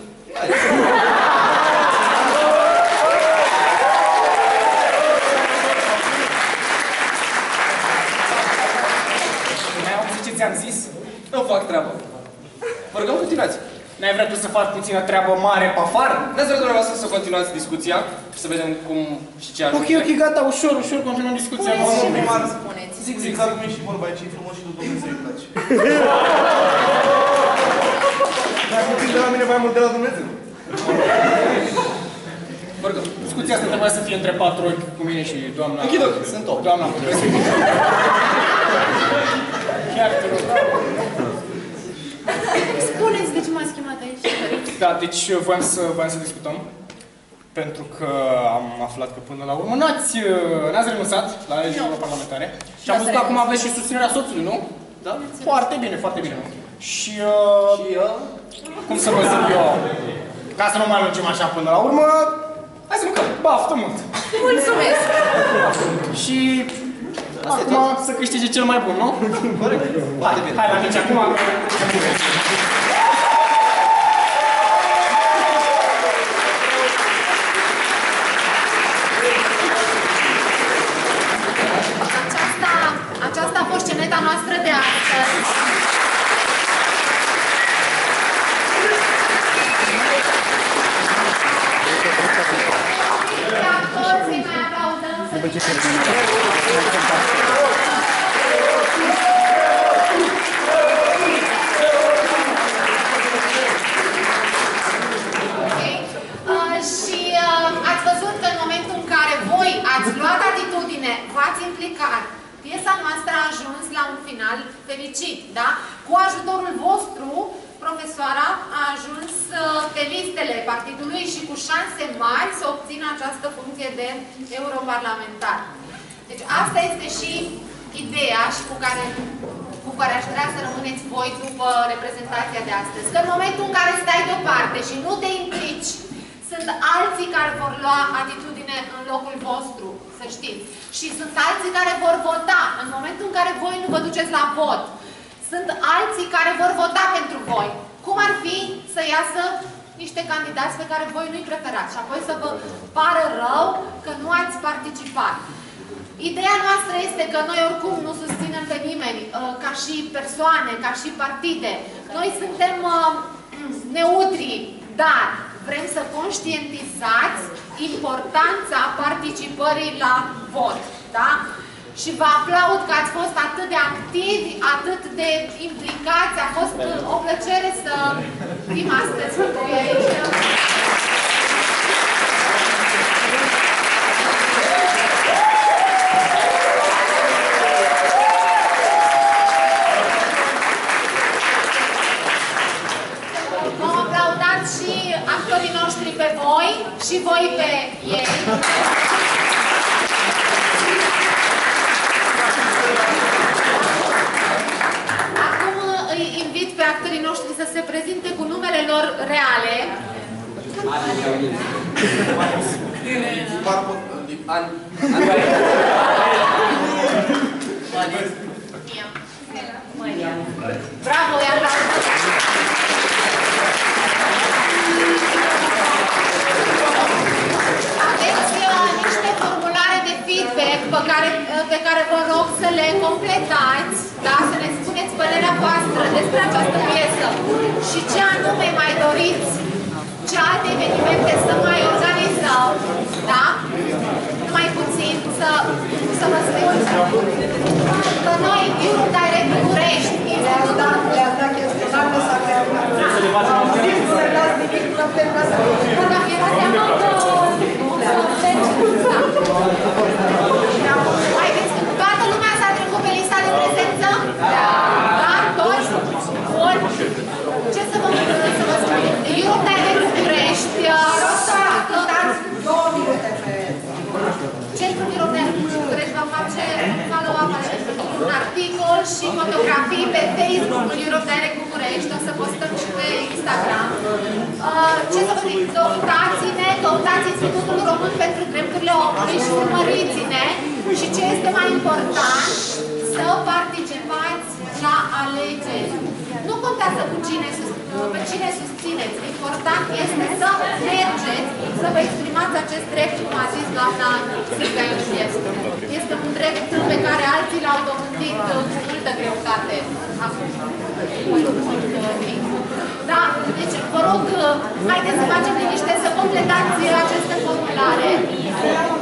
N-ai auzit ce ți-am zis? Nu fac treaba. Vă rugăm, continuați. N-ai vrea tu să faci puțină treabă mare pe afară? N-ați vrea dumneavoastră să continuați discuția și să vedem cum și ce ajunge? Ok, gata, ușor, continuăm discuția. Spuneți Nu, primar, spuneți. Zic, exact cum e și vorba aici, e frumos și lui Dumnezeu îi place. Dar puțin de la mine mai mult de la Dumnezeu. Vă rugăm, discuția asta trebuie să fie între 4 ochi cu mine și doamna... Închid ochii, sunt 8. Doamna, chiar te rog. Spuneți de ce m-ați chemat aici. Da, deci voiam să discutăm. Pentru că am aflat că până la urmă n-ați renunțat la alegerile parlamentare. Și am văzut că acum aveți și susținerea soțului, nu? Da? Foarte bine. Și cum să vă zic eu, ca să nu mai lungim așa până la urmă, hai să mâncăm. Baftă mult! Mulțumesc! Și acum să câștige cel mai bun, nu? Corect. Foarte bine. Hai la mici acum. Aceasta a fost sceneta noastră de astăzi. Să-i mai aplaudăm, și ați văzut că în momentul în care voi ați luat atitudine, v-ați implicat, piesa noastră a ajuns la un final fericit, da? Cu ajutorul vostru, profesoara a ajuns pe listele partidului și cu șanse mari să obțină această funcție de europarlamentar. Deci asta este și ideea și cu care aș vrea să rămâneți voi după reprezentația de astăzi. Că în momentul în care stai deoparte și nu te implici, sunt alții care vor lua atitudine în locul vostru, să știți. Și sunt alții care vor vota în momentul în care voi nu vă duceți la vot. Sunt alții care vor vota pentru voi. Cum ar fi să iasă niște candidați pe care voi nu-i preferați și apoi să vă pară rău că nu ați participat. Ideea noastră este că noi oricum nu susținem pe nimeni ca și persoane, ca și partide. Noi suntem neutri, dar vrem să conștientizați importanța participării la vot. Da? Și vă aplaud că ați fost atât de activi, atât de implicați. A fost o plăcere să fim astăzi cu voi aici. Vom aplaudat și actorii noștri pe voi și voi pe ei. Acum îi invit pe actorii noștri să se prezinte cu numele lor reale. Bravo, i-am Aveți niște formulare de feedback pe le completați, da? Să ne spuneți părerea voastră despre această piesă și ce anume mai doriți, ce alte evenimente să mai organizăm, da? Mai puțin să vă spun că noi, Europe Direct București, le-ați dat chestionarele sau toată lumea s-a trecut pe lista de prezență? Da? Toți? Bun. Ce să vă spun? Europe Direct București, rog să căutați 2 minute pe Centrul Europe Direct București va face follow-up un articol și fotografii pe Facebook-ul Europe Direct București, o să postăm și pe Instagram. Ce să vă zic? Căutați Institutul Român pentru Drepturile Omului și urmăriți-ne și ce este mai important, să participați la alegeri. Nu contează pe cine susțineți. Important este să mergeți, să vă exprimați acest drept, cum a zis doamna Silvia Iuliescu. Este un drept pe care alții l-au dobândit cu multă greutate acum. Da? Deci, vă rog, haideți să facem liniște, să completați aceste formulare.